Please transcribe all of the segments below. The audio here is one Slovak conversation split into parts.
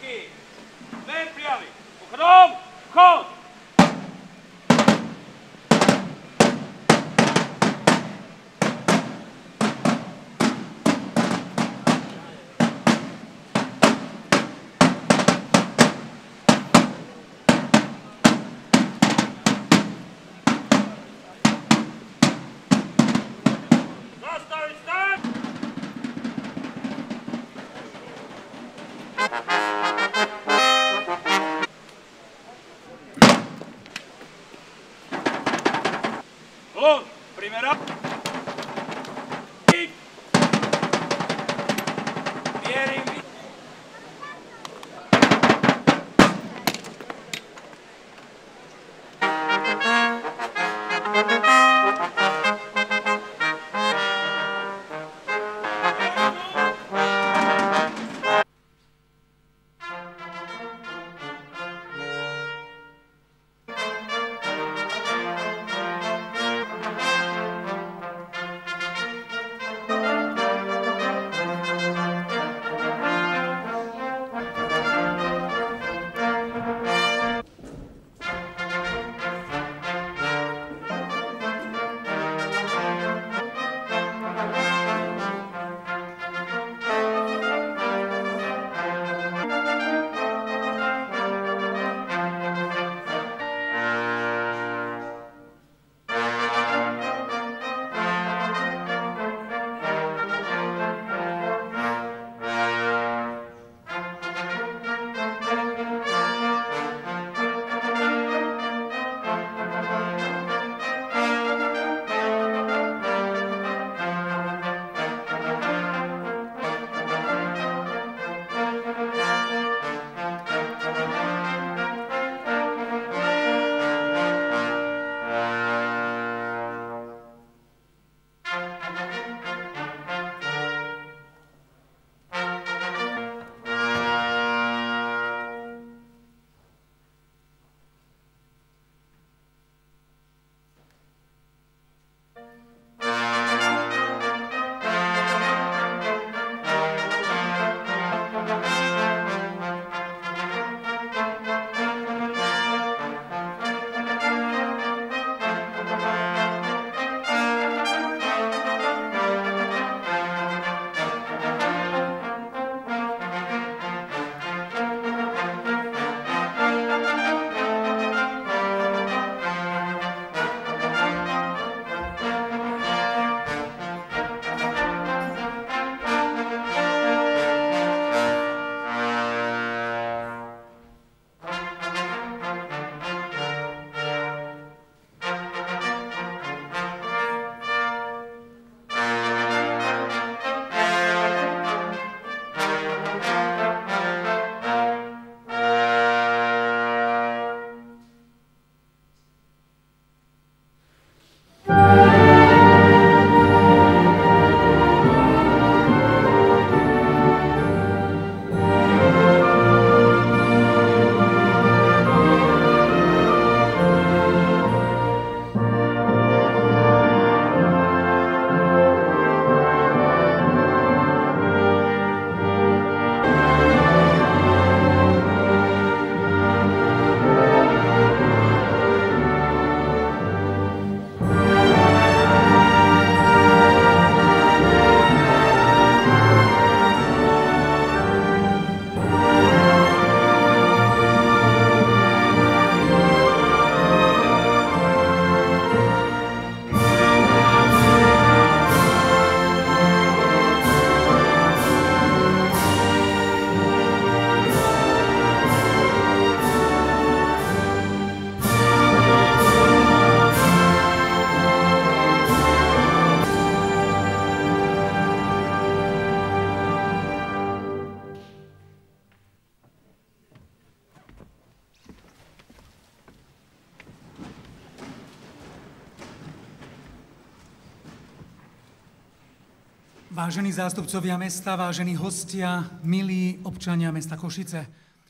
Všetky dve prijali. Pochodom, chod! Primera. Vážení zástupcovia mesta, vážení hostia, milí občania mesta Košice.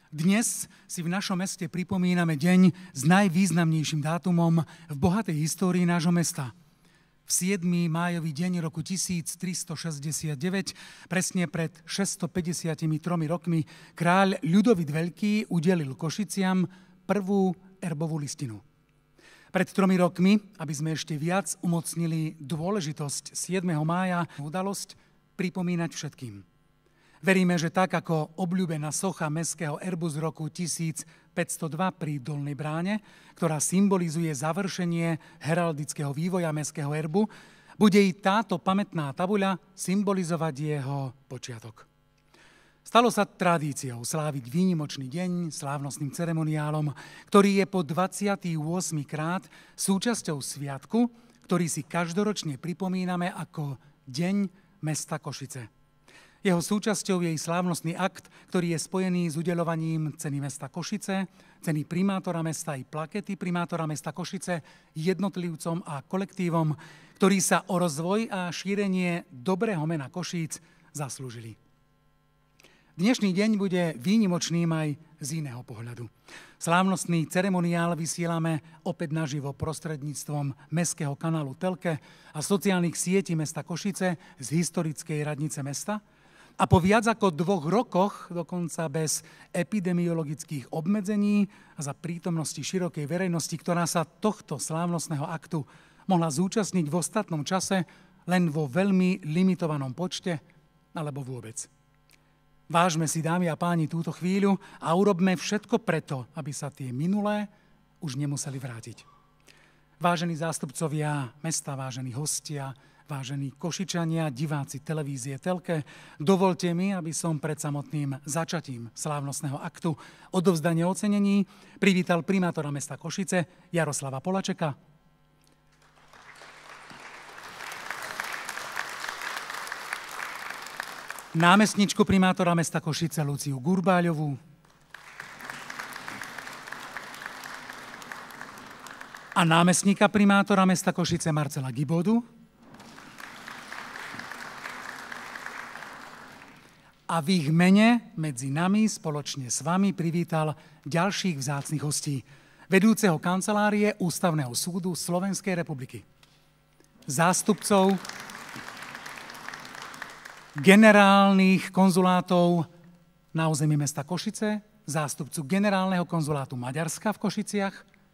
Dnes si v našom meste pripomíname deň s najvýznamnejším dátumom v bohatej histórii nášho mesta. V 7. májový deň roku 1369, presne pred 653 rokmi, kráľ Ľudovít Veľký udelil Košiciam prvú erbovú listinu. Pred 3 rokmi, aby sme ešte viac umocnili dôležitosť 7. mája, udalosť pripomínať všetkým. Veríme, že tak ako obľúbená socha mestského erbu z roku 1502 pri Dolnej bráne, ktorá symbolizuje završenie heraldického vývoja mestského erbu, bude i táto pamätná tabuľa symbolizovať jeho počiatok. Stalo sa tradíciou sláviť výnimočný deň slávnostným ceremoniálom, ktorý je po 28. krát súčasťou sviatku, ktorý si každoročne pripomíname ako Deň mesta Košice. Jeho súčasťou je i slávnostný akt, ktorý je spojený s udeľovaním ceny mesta Košice, ceny primátora mesta i plakety primátora mesta Košice jednotlivcom a kolektívom, ktorí sa o rozvoj a šírenie dobrého mena Košíc zaslúžili. Dnešný deň bude výnimočným aj z iného pohľadu. Slávnostný ceremoniál vysielame opäť naživo prostredníctvom mestského kanálu Telke a sociálnych sietí mesta Košice z historickej radnice mesta. A po viac ako 2 rokoch, dokonca bez epidemiologických obmedzení a za prítomnosti širokej verejnosti, ktorá sa tohto slávnostného aktu mohla zúčastniť v ostatnom čase len vo veľmi limitovanom počte alebo vôbec. Vážme si, dámy a páni, túto chvíľu a urobme všetko preto, aby sa tie minulé už nemuseli vrátiť. Vážení zástupcovia mesta, vážení hostia, vážení Košičania, diváci televízie Telke, dovolte mi, aby som pred samotným začatím slávnostného aktu odovzdania ocenení privítal primátora mesta Košice Jaroslava Polačeka, námestničku primátora mesta Košice Luciu Gurbáľovú, a námestníka primátora mesta Košice Marcela Gibodu, a v ich mene medzi nami spoločne s vami privítal ďalších vzácnych hostí, vedúceho kancelárie Ústavného súdu Slovenskej republiky, zástupcov generálnych konzulátov na území mesta Košice, zástupcu generálneho konzulátu Maďarska v Košiciach,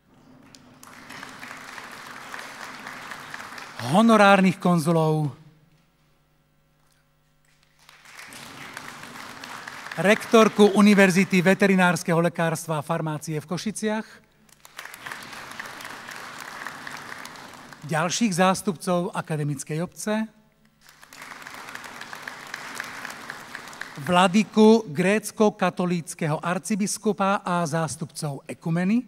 honorárnych konzulov, rektorku Univerzity veterinárskeho lekárstva a farmácie v Košiciach, ďalších zástupcov akademickej obce, vladyku grécko-katolíckeho arcibiskupa a zástupcov ekumeny,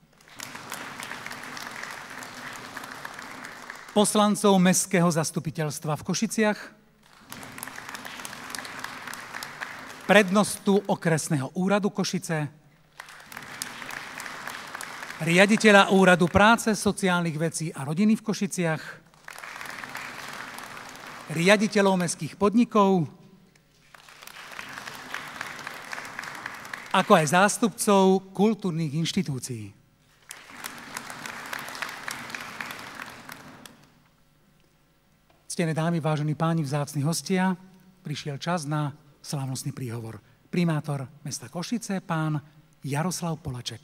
poslancov mestského zastupiteľstva v Košiciach, prednostu okresného úradu Košice, riaditeľa úradu práce, sociálnych vecí a rodiny v Košiciach, riaditeľov mestských podnikov, ako aj zástupcov kultúrnych inštitúcií. Ctené dámy, vážení páni, vzácni hostia, prišiel čas na slávnostný príhovor. Primátor mesta Košice, pán Jaroslav Polaček.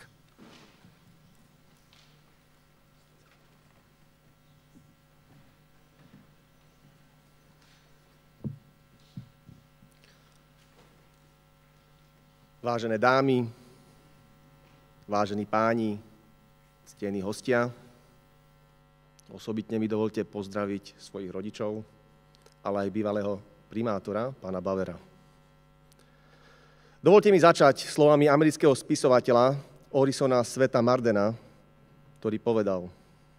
Vážené dámy, vážení páni, ctení hostia, osobitne mi dovolte pozdraviť svojich rodičov, ale aj bývalého primátora, pána Bauera. Dovolte mi začať slovami amerického spisovateľa Orisona Sveta Mardena, ktorý povedal: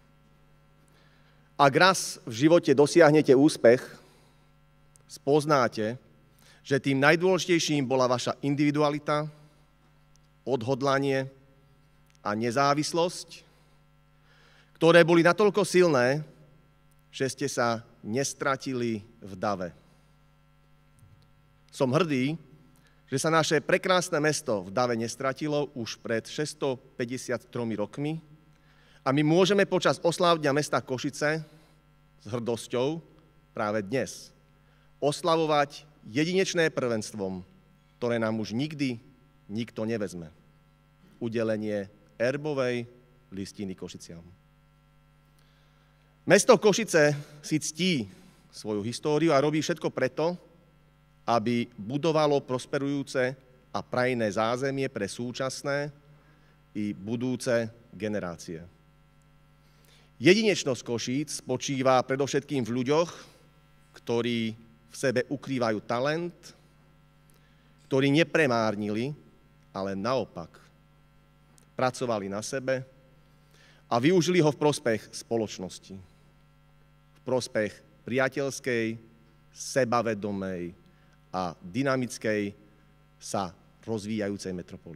Ak raz v živote dosiahnete úspech, spoznáte, že tým najdôležitejším bola vaša individualita, odhodlanie a nezávislosť, ktoré boli natoľko silné, že ste sa nestratili v dave. Som hrdý, že sa naše prekrásne mesto v dave nestratilo už pred 653 rokmi a my môžeme počas osláv Dňa mesta Košice s hrdosťou práve dnes oslavovať jedinečné prvenstvom, ktoré nám už nikdy nikto nevezme. Udelenie erbovej listiny Košiciam. Mesto Košice si ctí svoju históriu a robí všetko preto, aby budovalo prosperujúce a prajné zázemie pre súčasné i budúce generácie. Jedinečnosť Košíc spočíva predovšetkým v ľuďoch, ktorí v sebe ukrývajú talent, ktorí nepremárnili, ale naopak pracovali na sebe a využili ho v prospech spoločnosti, v prospech priateľskej, sebavedomej a dynamickej sa rozvíjajúcej metropoly.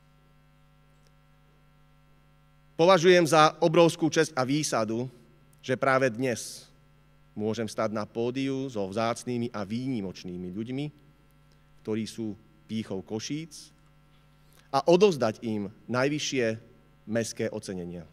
Považujem za obrovskú česť a výsadu, že práve dnes môžem stať na pódiu so vzácnými a výnimočnými ľuďmi, ktorí sú pýchou Košíc, a odovzdať im najvyššie mestské ocenenia.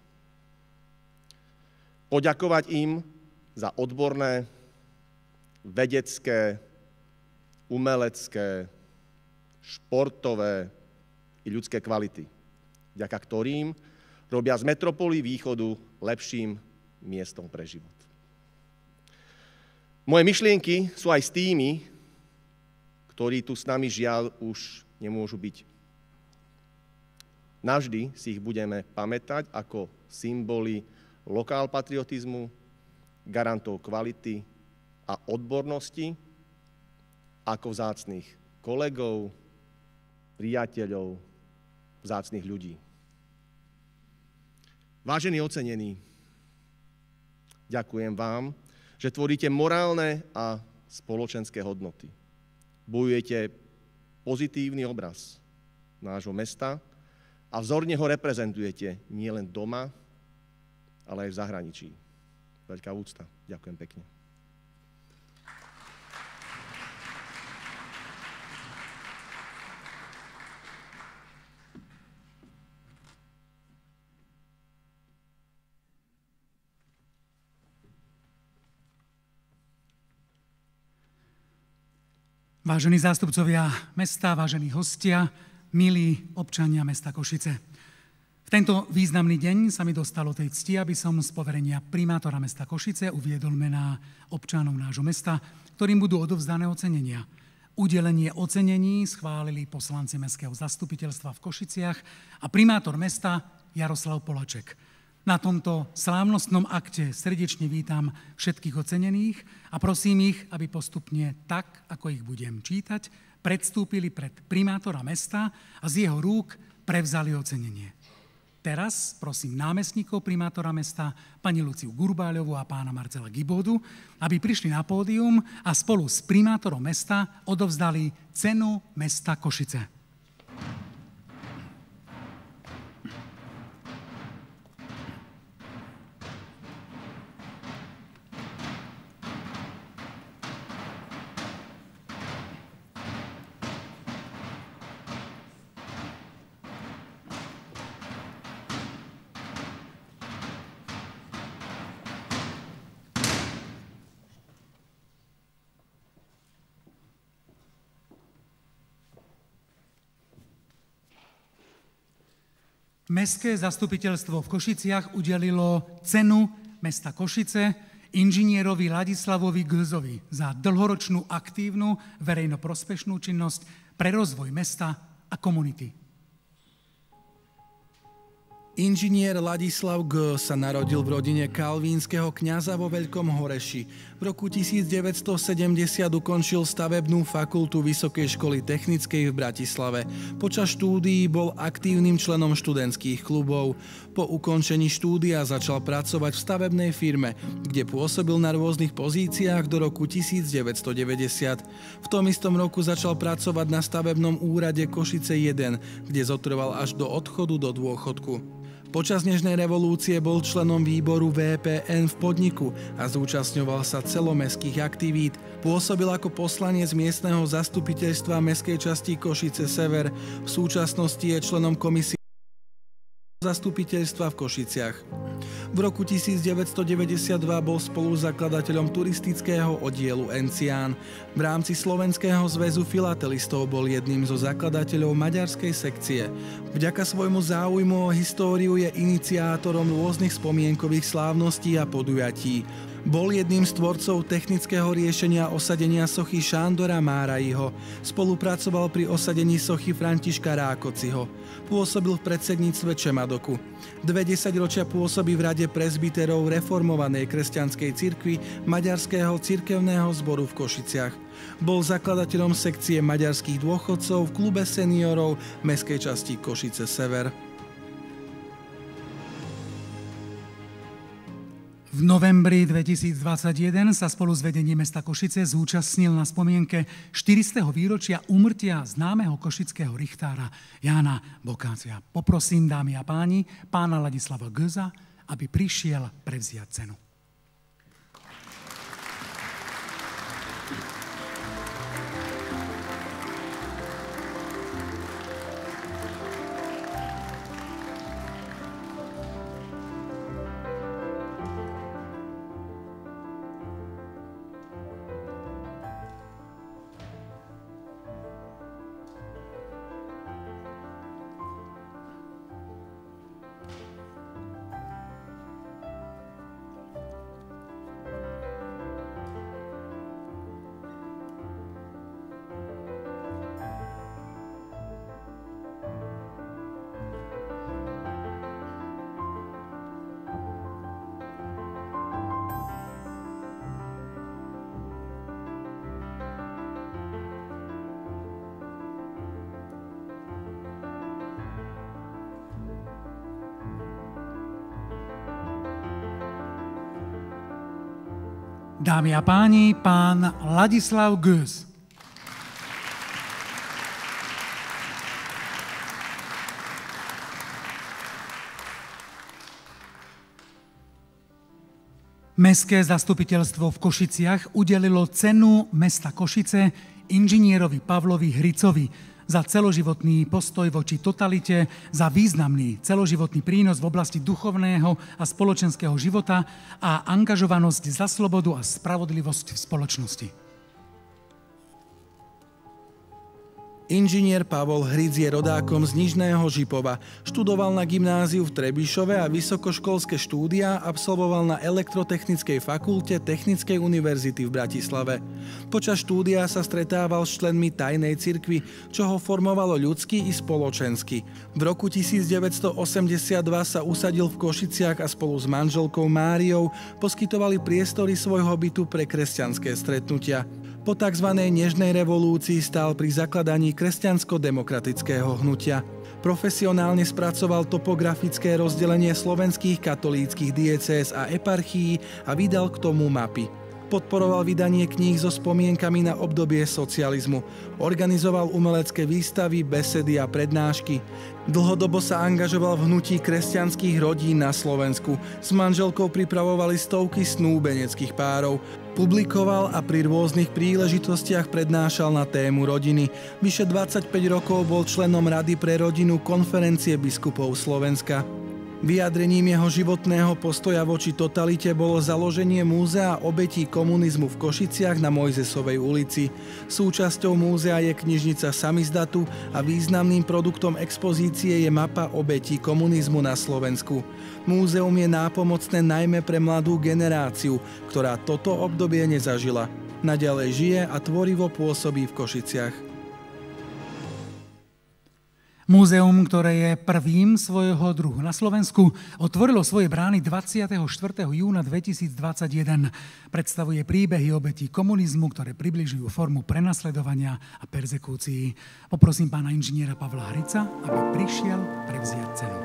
Poďakovať im za odborné, vedecké, umelecké, športové i ľudské kvality, vďaka ktorým robia z metropoly východu lepším miestom pre život. Moje myšlienky sú aj s tými, ktorí tu s nami žiaľ už nemôžu byť. Navždy si ich budeme pamätať ako symboly lokálpatriotizmu, garantov kvality a odbornosti, ako vzácnych kolegov, priateľov, vzácnych ľudí. Vážení ocenení, ďakujem vám, že tvoríte morálne a spoločenské hodnoty. Bojujete pozitívny obraz nášho mesta a vzorne ho reprezentujete nielen doma, ale aj v zahraničí. Veľká úcta. Ďakujem pekne. Vážení zástupcovia mesta, vážení hostia, milí občania mesta Košice. V tento významný deň sa mi dostalo tej cti, aby som z poverenia primátora mesta Košice uviedol mená občanov nášho mesta, ktorým budú odovzdané ocenenia. Udelenie ocenení schválili poslanci mestského zastupiteľstva v Košiciach a primátor mesta Jaroslav Polaček. Na tomto slávnostnom akte srdečne vítam všetkých ocenených a prosím ich, aby postupne tak, ako ich budem čítať, predstúpili pred primátora mesta a z jeho rúk prevzali ocenenie. Teraz prosím námestníkov primátora mesta, pani Luciu Gurbáľovú a pána Marcela Gibodu, aby prišli na pódium a spolu s primátorom mesta odovzdali cenu mesta Košice. Mestské zastupiteľstvo v Košiciach udelilo cenu mesta Košice inžinierovi Ladislavovi Glzovi za dlhoročnú aktívnu verejnoprospešnú činnosť pre rozvoj mesta a komunity. Inžinier Ladislav G. sa narodil v rodine kalvínskeho kňaza vo Veľkom Horeši. V roku 1970 ukončil stavebnú fakultu Vysokej školy technickej v Bratislave. Počas štúdií bol aktívnym členom študentských klubov. Po ukončení štúdia začal pracovať v stavebnej firme, kde pôsobil na rôznych pozíciách do roku 1990. V tom istom roku začal pracovať na stavebnom úrade Košice 1, kde zotrval až do odchodu do dôchodku. Počas nežnej revolúcie bol členom výboru VPN v podniku a zúčastňoval sa celomestských aktivít. Pôsobil ako poslanec miestneho zastupiteľstva mestskej časti Košice Sever. V súčasnosti je členom komisie zastupiteľstva v Košiciach. V roku 1992 bol spoluzakladateľom turistického oddielu Encián. V rámci Slovenského zväzu filatelistov bol jedným zo zakladateľov maďarskej sekcie. Vďaka svojmu záujmu o históriu je iniciátorom rôznych spomienkových slávností a podujatí. Bol jedným z tvorcov technického riešenia osadenia sochy Šándora Márajiho. Spolupracoval pri osadení sochy Františka Rákociho. Pôsobil v predsedníctve Čemadoku. 20 ročia pôsobí v Rade presbyterov reformovanej kresťanskej cirkvi Maďarského cirkevného zboru v Košiciach. Bol zakladateľom sekcie maďarských dôchodcov v klube seniorov mestskej časti Košice Sever. V novembri 2021 sa spolu s vedením mesta Košice zúčastnil na spomienke 400. výročia úmrtia známeho košického richtára Jána Bokácia. Poprosím, dámy a páni, pána Ladislava Göza, aby prišiel prevziať cenu. Dámy a páni, pán Ladislav Göz. Mestské zastupiteľstvo v Košiciach udelilo cenu mesta Košice inžinierovi Pavlovi Hricovi za celoživotný postoj voči totalite, za významný celoživotný prínos v oblasti duchovného a spoločenského života a angažovanosť za slobodu a spravodlivosť v spoločnosti. Inžinier Pavol Hric je rodákom z Nižného Žipova. Študoval na gymnáziu v Trebišove a vysokoškolské štúdia absolvoval na Elektrotechnickej fakulte Technickej univerzity v Bratislave. Počas štúdia sa stretával s členmi tajnej cirkvi, čo ho formovalo ľudsky i spoločensky. V roku 1982 sa usadil v Košiciach a spolu s manželkou Máriou poskytovali priestory svojho bytu pre kresťanské stretnutia. Po tzv. Nežnej revolúcii stál pri zakladaní kresťansko-demokratického hnutia. Profesionálne spracoval topografické rozdelenie slovenských katolíckych diecéz a eparchií a vydal k tomu mapy. Podporoval vydanie kníh so spomienkami na obdobie socializmu. Organizoval umelecké výstavy, besedy a prednášky. Dlhodobo sa angažoval v hnutí kresťanských rodín na Slovensku. S manželkou pripravovali stovky snúbeneckých párov. Publikoval a pri rôznych príležitostiach prednášal na tému rodiny. Vyše 25 rokov bol členom Rady pre rodinu Konferencie biskupov Slovenska. Vyjadrením jeho životného postoja voči totalite bolo založenie múzea obetí komunizmu v Košiciach na Mojzesovej ulici. Súčasťou múzea je knižnica Samizdatu a významným produktom expozície je mapa obetí komunizmu na Slovensku. Múzeum je nápomocné najmä pre mladú generáciu, ktorá toto obdobie nezažila. Naďalej žije a tvorivo pôsobí v Košiciach. Múzeum, ktoré je prvým svojho druhu na Slovensku, otvorilo svoje brány 24. júna 2021. Predstavuje príbehy obetí komunizmu, ktoré približujú formu prenasledovania a perzekúcií. Poprosím pána inžiniera Pavla Hrica, aby prišiel prevziať cenu.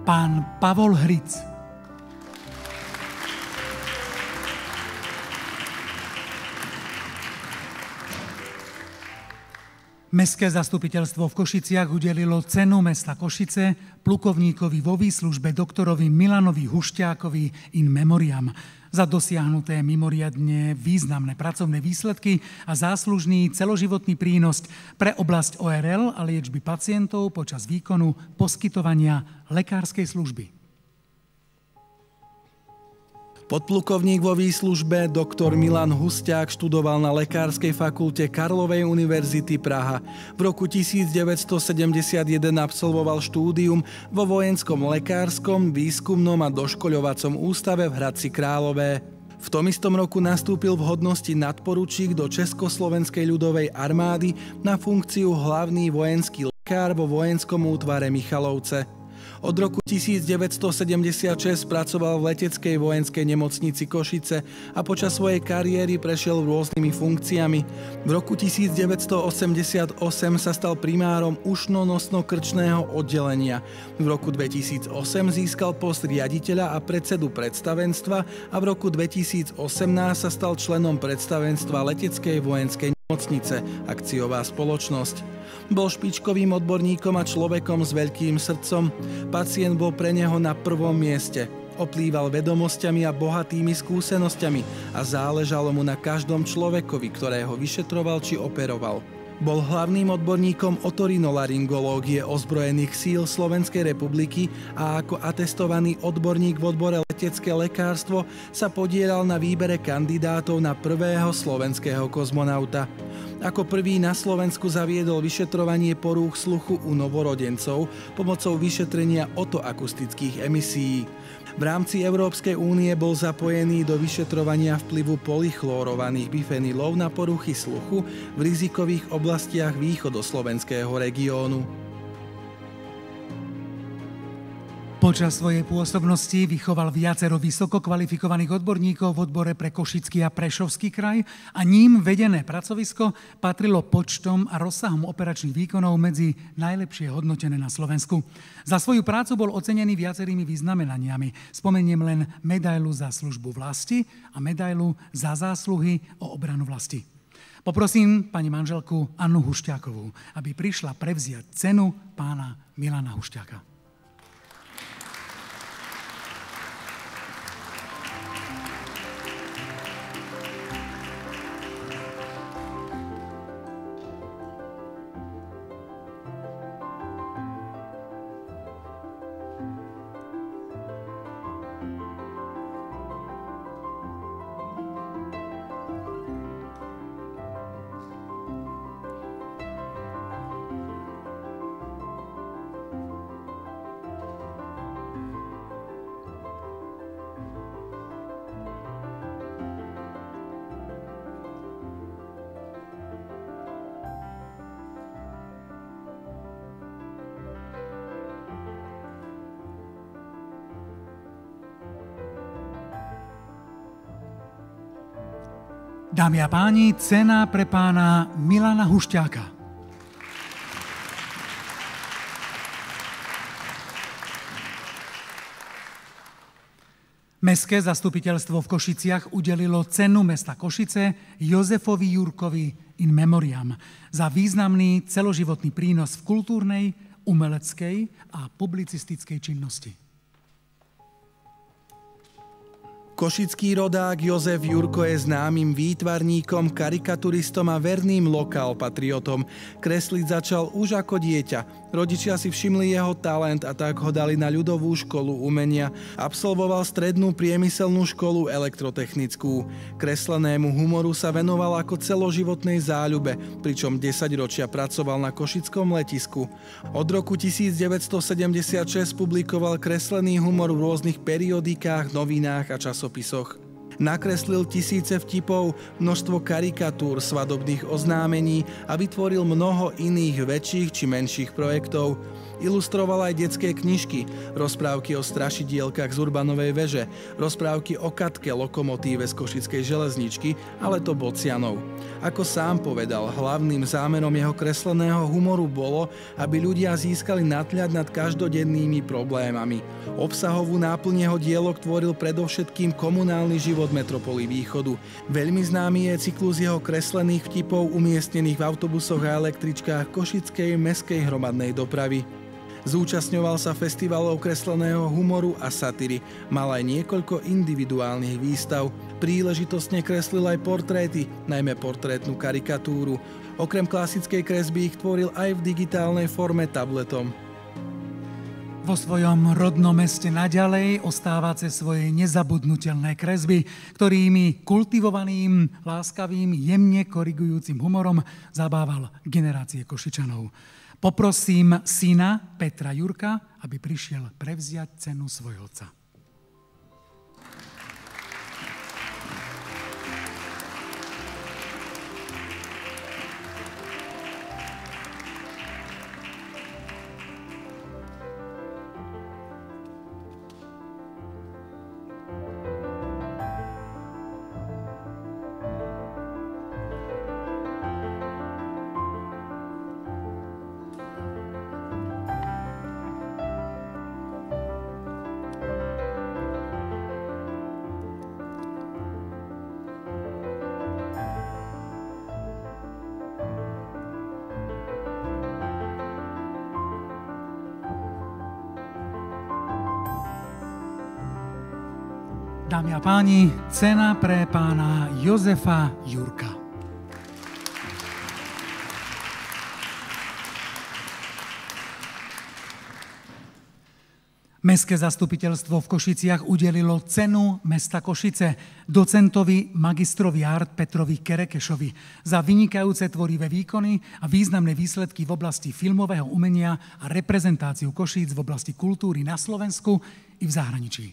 pán Pavol Hric. Mestské zastupiteľstvo v Košiciach udelilo cenu mesta Košice plukovníkovi vo výslužbe doktorovi Milanovi Hušťákovi in memoriam za dosiahnuté mimoriadne významné pracovné výsledky a záslužný celoživotný prínos pre oblasť ORL a liečby pacientov počas výkonu poskytovania lekárskej služby. Podplukovník vo výslužbe doktor Milan Hušťák študoval na Lekárskej fakulte Karlovej univerzity Praha. V roku 1971 absolvoval štúdium vo Vojenskom lekárskom, výskumnom a doškoľovacom ústave v Hradci Králové. V tom istom roku nastúpil v hodnosti nadporučík do Československej ľudovej armády na funkciu hlavný vojenský lekár vo vojenskom útvare Michalovce. Od roku 1976 pracoval v leteckej vojenskej nemocnici Košice a počas svojej kariéry prešiel rôznymi funkciami. V roku 1988 sa stal primárom ušno-nosno-krčného oddelenia. V roku 2008 získal post riaditeľa a predsedu predstavenstva a v roku 2018 sa stal členom predstavenstva leteckej vojenskej nemocnice, akciová spoločnosť. Bol špičkovým odborníkom a človekom s veľkým srdcom. Pacient bol pre neho na prvom mieste. Oplýval vedomosťami a bohatými skúsenosťami a záležalo mu na každom človekovi, ktorého vyšetroval či operoval. Bol hlavným odborníkom otorinolaryngológie ozbrojených síl Slovenskej republiky a ako atestovaný odborník v odbore letecké lekárstvo sa podieľal na výbere kandidátov na prvého slovenského kozmonauta. Ako prvý na Slovensku zaviedol vyšetrovanie porúch sluchu u novorodencov pomocou vyšetrenia otoakustických emisií. V rámci Európskej únie bol zapojený do vyšetrovania vplyvu polychlorovaných bifenylov na poruchy sluchu v rizikových oblastiach východoslovenského regiónu. Počas svojej pôsobnosti vychoval viacero vysoko kvalifikovaných odborníkov v odbore pre Košický a Prešovský kraj a ním vedené pracovisko patrilo počtom a rozsahom operačných výkonov medzi najlepšie hodnotené na Slovensku. Za svoju prácu bol ocenený viacerými vyznamenaniami. Spomeniem len medailu za službu vlasti a medailu za zásluhy o obranu vlasti. Poprosím pani manželku Annu Hušťákovú, aby prišla prevziať cenu pána Milana Hušťáka. Dámy a páni, cena pre pána Milana Hušťáka. Mestské zastupiteľstvo v Košiciach udelilo cenu mesta Košice Jozefovi Jurkovi in memoriam za významný celoživotný prínos v kultúrnej, umeleckej a publicistickej činnosti. Košický rodák Jozef Jurko je známym výtvarníkom, karikaturistom a verným lokálpatriotom. Kresliť začal už ako dieťa. Rodičia si všimli jeho talent a tak ho dali na ľudovú školu umenia. Absolvoval strednú priemyselnú školu elektrotechnickú. Kreslenému humoru sa venoval ako celoživotnej záľube, pričom 10 ročia pracoval na košickom letisku. Od roku 1976 publikoval kreslený humor v rôznych periodikách, novinách a časopisoch. Nakreslil tisíce vtipov, množstvo karikatúr, svadobných oznámení a vytvoril mnoho iných väčších či menších projektov. Ilustroval aj detské knižky, rozprávky o strašidielkach z Urbanovej veže, rozprávky o Katke, lokomotíve z Košickej železničky, ale to Bocianov. Ako sám povedal, hlavným zámerom jeho kresleného humoru bolo, aby ľudia získali nadhľad nad každodennými problémami. Obsahovú náplň jeho dielok tvoril predovšetkým komunálny život metropoly Východu. Veľmi známy je cyklus jeho kreslených vtipov umiestnených v autobusoch a električkách Košickej mestskej hromadnej dopravy. Zúčastňoval sa festivalov kresleného humoru a satíry, mal aj niekoľko individuálnych výstav. Príležitostne kreslil aj portréty, najmä portrétnu karikatúru. Okrem klasickej kresby ich tvoril aj v digitálnej forme tabletom. Vo svojom rodnom meste naďalej ostáva cez svoje nezabudnutelné kresby, ktorými kultivovaným, láskavým, jemne korigujúcim humorom zabával generácie Košičanov. Poprosím syna Petra Jurka, aby prišiel prevziať cenu svojho otca. Dámy a páni, cena pre pána Jozefa Jurka. Mestské zastupiteľstvo v Košiciach udelilo cenu mesta Košice docentovi magistrovi art Petrovi Kerekešovi za vynikajúce tvorivé výkony a významné výsledky v oblasti filmového umenia a reprezentáciu Košíc v oblasti kultúry na Slovensku i v zahraničí.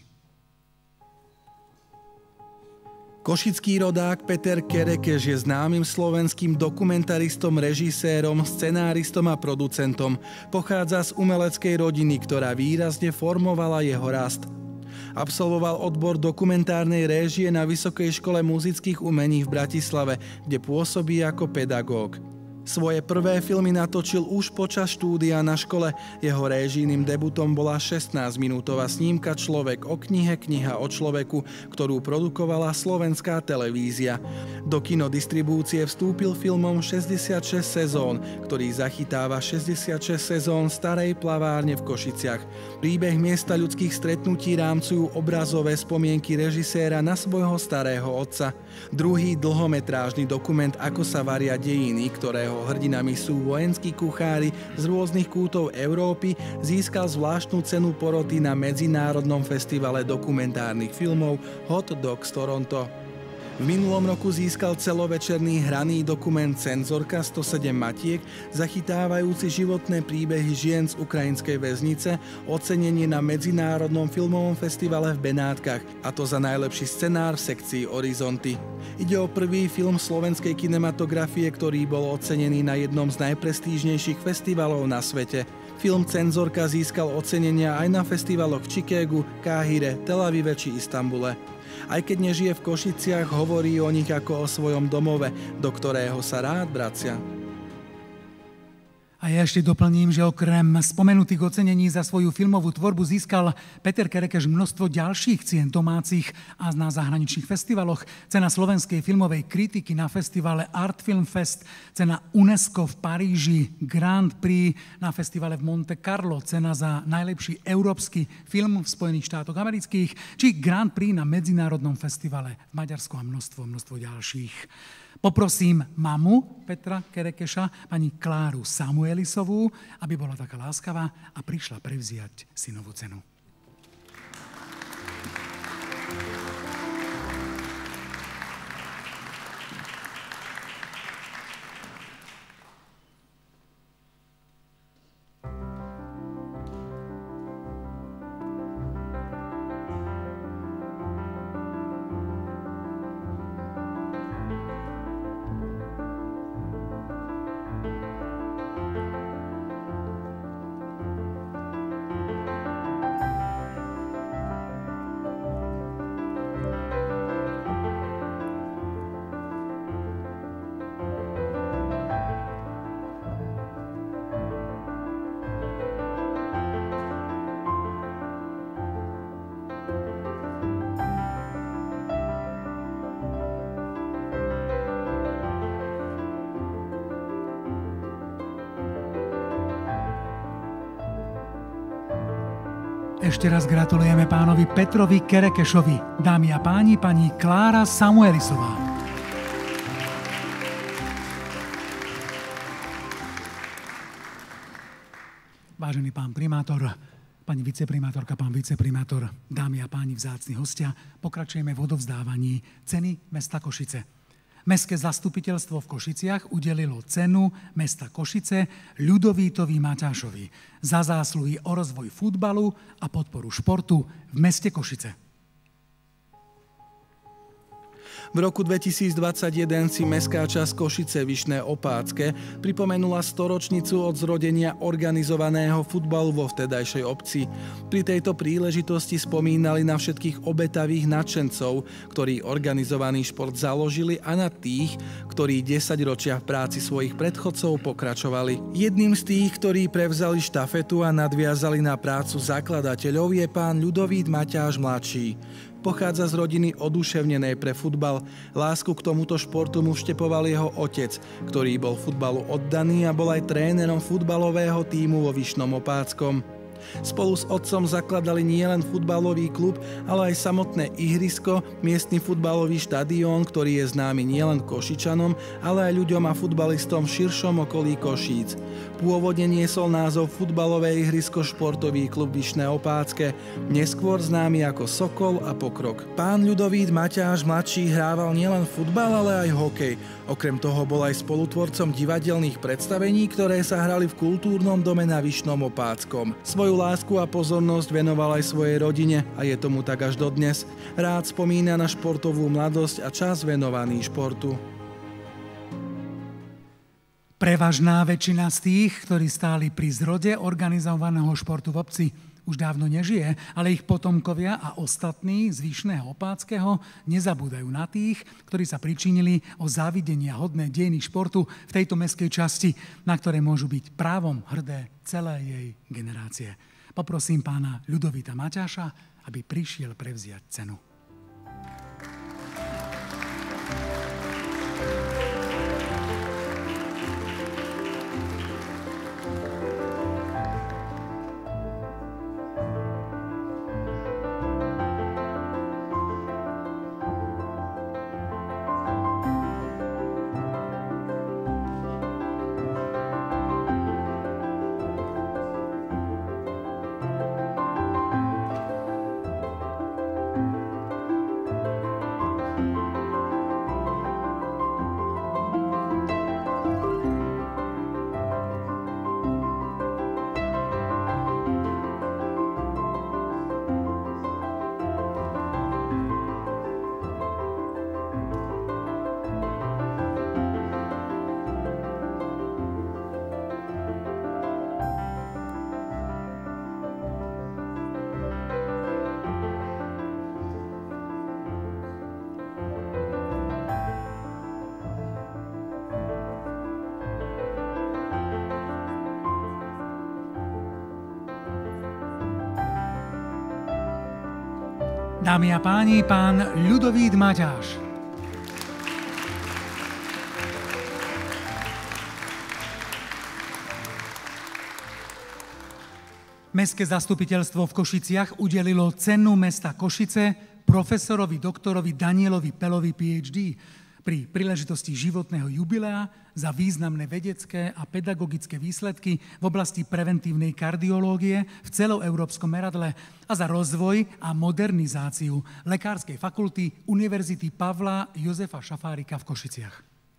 Košický rodák Peter Kerekeš je známym slovenským dokumentaristom, režisérom, scenáristom a producentom. Pochádza z umeleckej rodiny, ktorá výrazne formovala jeho rast. Absolvoval odbor dokumentárnej réžie na Vysokej škole muzických umení v Bratislave, kde pôsobí ako pedagóg. Svoje prvé filmy natočil už počas štúdia na škole. Jeho réžijným debutom bola 16-minútová snímka Človek o knihe, kniha o človeku, ktorú produkovala slovenská televízia. Do kinodistribúcie vstúpil filmom 66 sezón, ktorý zachytáva 66 sezón starej plavárne v Košiciach. Príbeh miesta ľudských stretnutí rámcujú obrazové spomienky režiséra na svojho starého otca. Druhý dlhometrážny dokument Ako sa varia dejiny, ktorého hrdinami sú vojenskí kuchári z rôznych kútov Európy, získal zvláštnu cenu poroty na Medzinárodnom festivale dokumentárnych filmov Hot Dogs Toronto. V minulom roku získal celovečerný hraný dokument Cenzorka 107 matiek, zachytávajúci životné príbehy žien z ukrajinskej väznice, ocenenie na Medzinárodnom filmovom festivale v Benátkach, a to za najlepší scenár v sekcii Horizonty. Ide o prvý film slovenskej kinematografie, ktorý bol ocenený na jednom z najprestížnejších festivalov na svete. Film Cenzorka získal ocenenia aj na festivaloch v Chicagu, Káhire, Tel Avive či Istanbule. Aj keď nežije v Košiciach, hovorí o nich ako o svojom domove, do ktorého sa rád vracia. A ja ešte doplním, že okrem spomenutých ocenení za svoju filmovú tvorbu získal Peter Kerekeš množstvo ďalších cien domácich a na zahraničných festivaloch. Cena slovenskej filmovej kritiky na festivale Art Film Fest, cena UNESCO v Paríži, Grand Prix na festivale v Monte Carlo, cena za najlepší európsky film v Spojených štátoch amerických, či Grand Prix na Medzinárodnom festivale v Maďarsku a množstvo ďalších. Poprosím mamu Petra Kerekeša, pani Kláru Samuelisovú, aby bola taká láskavá a prišla prevziať synovú cenu. Ešte raz gratulujeme pánovi Petrovi Kerekešovi. Dámy a páni, pani Klára Samuelisová. Vážený pán primátor, pani viceprimátorka, pán viceprimátor, dámy a páni vzácni hostia, pokračujeme v odovzdávaní ceny mesta Košice. Mestské zastupiteľstvo v Košiciach udelilo cenu mesta Košice Ľudovítovi Maťášovi za zásluhy o rozvoj futbalu a podporu športu v meste Košice. V roku 2021 si mestská časť Košice Vyšné Opátske pripomenula 100-ročnicu od zrodenia organizovaného futbalu vo vtedajšej obci. Pri tejto príležitosti spomínali na všetkých obetavých nadšencov, ktorí organizovaný šport založili, a na tých, ktorí 10 ročia v práci svojich predchodcov pokračovali. Jedným z tých, ktorí prevzali štafetu a nadviazali na prácu zakladateľov, je pán Ľudovít Maťáš mladší. Pochádza z rodiny oduševnenej pre futbal. Lásku k tomuto športu mu vštepoval jeho otec, ktorý bol futbalu oddaný a bol aj trénerom futbalového tímu vo Vyšnom Opátskom. Spolu s otcom zakladali nielen futbalový klub, ale aj samotné ihrisko, miestny futbalový štadión, ktorý je známy nielen Košičanom, ale aj ľuďom a futbalistom v širšom okolí Košíc. Pôvodne niesol názov futbalové ihrisko Športový klub Vyšné Opátske, neskôr známy ako Sokol a Pokrok. Pán Ľudovít Maťáš mladší hrával nielen futbal, ale aj hokej. Okrem toho bol aj spolutvorcom divadelných predstavení, ktoré sa hrali v kultúrnom dome na Vyšnom Opátskom. Svoju lásku a pozornosť venoval aj svojej rodine a je tomu tak až dodnes. Rád spomína na športovú mladosť a čas venovaný športu. Prevažná väčšina z tých, ktorí stáli pri zrode organizovaného športu v obci, už dávno nežije, ale ich potomkovia a ostatní z Vyšného Opátskeho nezabúdajú na tých, ktorí sa pričinili o závidenia hodné dejiny športu v tejto mestskej časti, na ktoré môžu byť právom hrdé celé jej generácie. Poprosím pána Ľudovíta Maťáša, aby prišiel prevziať cenu. Dámy a páni, pán Ľudovít Maťáš. Mestské zastupiteľstvo v Košiciach udelilo cenu mesta Košice profesorovi doktorovi Danielovi Pelovi PhD pri príležitosti životného jubilea za významné vedecké a pedagogické výsledky v oblasti preventívnej kardiológie v celoeurópskom meradle a za rozvoj a modernizáciu Lekárskej fakulty Univerzity Pavla Jozefa Šafárika v Košiciach.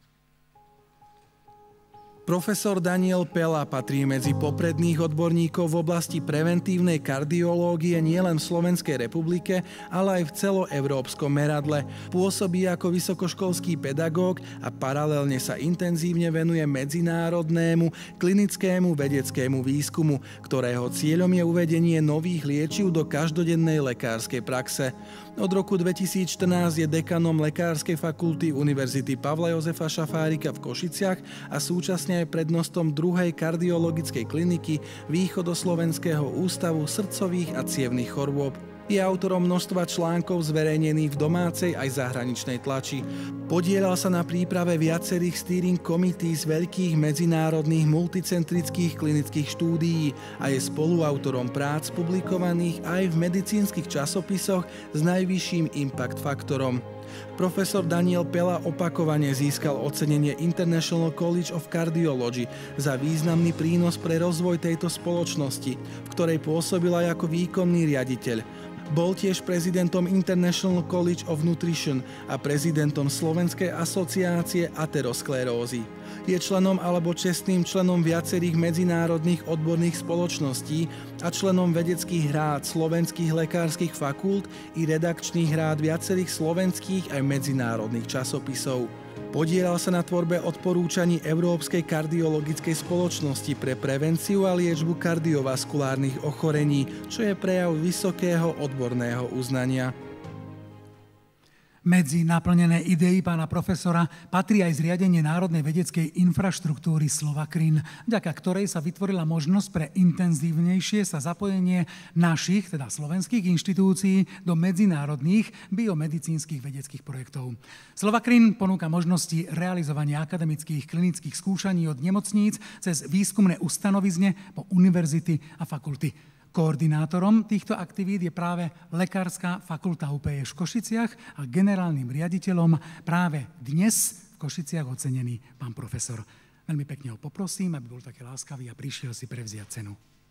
Profesor Daniel Pela patrí medzi popredných odborníkov v oblasti preventívnej kardiológie nielen v Slovenskej republike, ale aj v celoeurópskom meradle. Pôsobí ako vysokoškolský pedagóg a paralelne sa intenzívne venuje medzinárodnému klinickému vedeckému výskumu, ktorého cieľom je uvedenie nových liečiv do každodennej lekárskej praxe. Od roku 2014 je dekanom Lekárskej fakulty Univerzity Pavla Jozefa Šafárika v Košiciach a súčasne aj prednostom 2. kardiologickej kliniky Východoslovenského ústavu srdcových a cievnych chorôb. Je autorom množstva článkov zverejnených v domácej aj zahraničnej tlači. Podieľal sa na príprave viacerých steering committee z veľkých medzinárodných multicentrických klinických štúdií a je spoluautorom prác publikovaných aj v medicínskych časopisoch s najvyšším impact faktorom. Profesor Daniel Pela opakovane získal ocenenie International College of Cardiology za významný prínos pre rozvoj tejto spoločnosti, v ktorej pôsobil aj ako výkonný riaditeľ. Bol tiež prezidentom International College of Nutrition a prezidentom Slovenskej asociácie aterosklerózy. Je členom alebo čestným členom viacerých medzinárodných odborných spoločností a členom vedeckých rád slovenských lekárskych fakult i redakčných rád viacerých slovenských aj medzinárodných časopisov. Podieľal sa na tvorbe odporúčaní Európskej kardiologickej spoločnosti pre prevenciu a liečbu kardiovaskulárnych ochorení, čo je prejav vysokého odborného uznania. Medzi naplnené idei pána profesora patrí aj zriadenie národnej vedeckej infraštruktúry Slovakrin, vďaka ktorej sa vytvorila možnosť pre intenzívnejšie sa zapojenie našich, teda slovenských inštitúcií do medzinárodných biomedicínskych vedeckých projektov. Slovakrin ponúka možnosti realizovania akademických klinických skúšaní od nemocníc cez výskumné ustanovizne po univerzity a fakulty. Koordinátorom týchto aktivít je práve Lekárska fakulta UPŠ v Košiciach a generálnym riaditeľom práve dnes v Košiciach ocenený pán profesor. Veľmi pekne ho poprosím, aby bol taký láskavý a prišiel si prevziať cenu.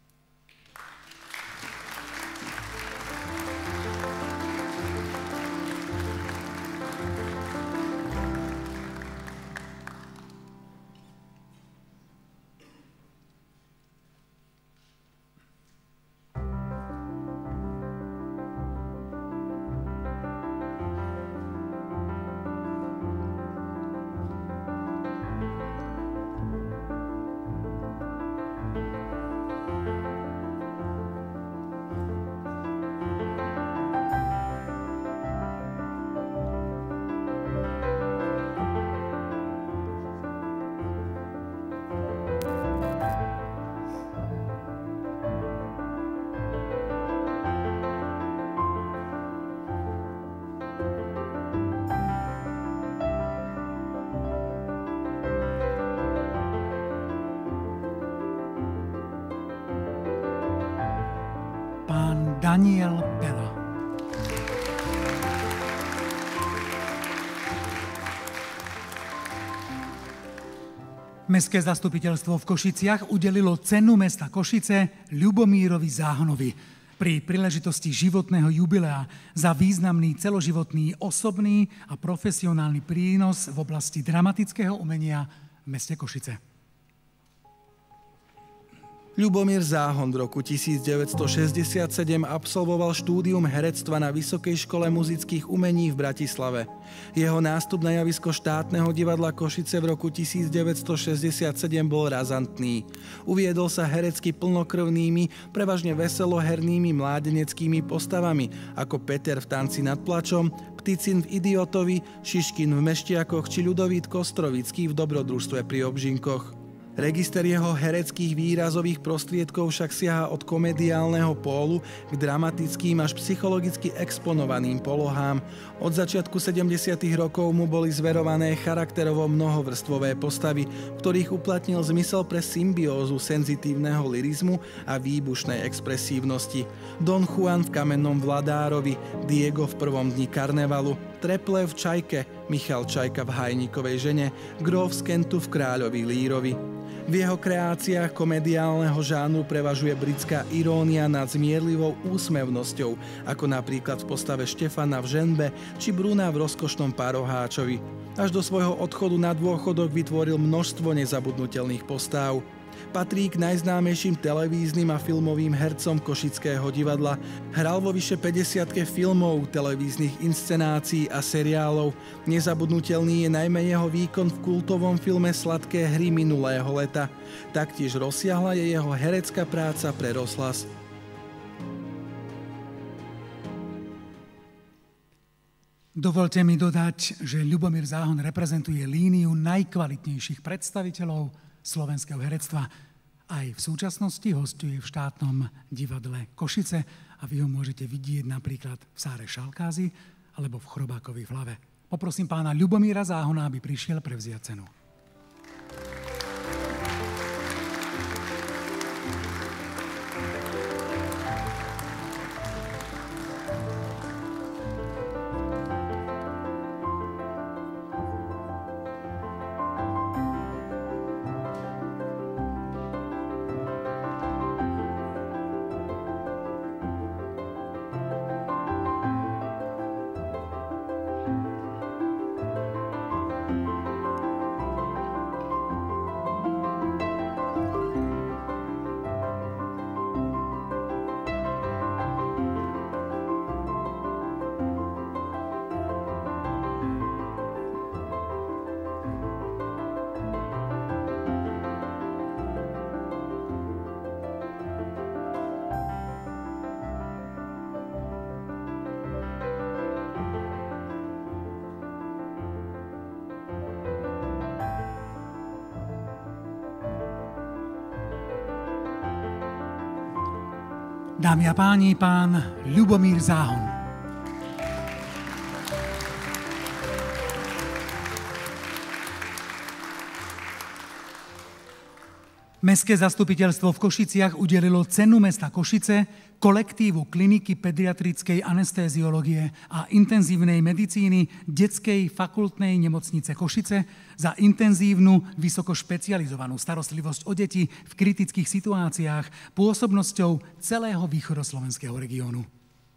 Daniel Pela. Mestské zastupiteľstvo v Košiciach udelilo cenu mesta Košice Ľubomírovi Záhonovi pri príležitosti životného jubilea za významný celoživotný osobný a profesionálny prínos v oblasti dramatického umenia v meste Košice. Ľubomír Záhon v roku 1967 absolvoval štúdium herectva na Vysokej škole muzických umení v Bratislave. Jeho nástup na javisko štátneho divadla Košice v roku 1967 bol razantný. Uviedol sa herecky plnokrvnými, prevažne veselohernými mládeneckými postavami, ako Peter v Tanci nad plačom, Pticin v Idiotovi, Šiškin v Meštiakoch či Ľudovít Kostrovický v Dobrodružstve pri Obžinkoch. Register jeho hereckých výrazových prostriedkov však siaha od komediálneho pólu k dramatickým až psychologicky exponovaným polohám. Od začiatku 70. rokov mu boli zverované charakterovo mnohovrstvové postavy, v ktorých uplatnil zmysel pre symbiózu senzitívneho lirizmu a výbušnej expresívnosti. Don Juan v Kamennom vladárovi, Diego v Prvom dni karnevalu, Treplev v Čajke, Michal Čajka v Hajníkovej žene, Grof z Kentu v Kráľovi Lírovi. V jeho kreáciách komediálneho žánru prevažuje britská irónia nad zmierlivou úsmevnosťou, ako napríklad v postave Štefana v Ženbe či Bruna v Rozkošnom Paroháčovi. Až do svojho odchodu na dôchodok vytvoril množstvo nezabudnutelných postáv. Patrí k najznámejším televíznym a filmovým hercom Košického divadla. Hral vo vyše 50-ke filmov, televíznych inscenácií a seriálov. Nezabudnutelný je najmä jeho výkon v kultovom filme Sladké hry minulého leta. Taktiež rozsiahla je jeho herecká práca pre rozhlas. Dovolte mi dodať, že Ľubomír Záhon reprezentuje líniu najkvalitnejších predstaviteľov slovenského herectva Aj v súčasnosti hosťuje v štátnom divadle Košice a vy ho môžete vidieť napríklad v Sáre Šalkázi alebo v Chrobákovi v Hlave. Poprosím pána Ľubomíra Záhona, aby prišiel prevziať cenu. Dámy a páni, pán Ľubomír Záhon. Mestské zastupiteľstvo v Košiciach udelilo cenu mesta Košice kolektívu Kliniky pediatrickej anestéziológie a intenzívnej medicíny Detskej fakultnej nemocnice Košice za intenzívnu, vysokošpecializovanú starostlivosť o deti v kritických situáciách pôsobnosťou celého východoslovenského regiónu.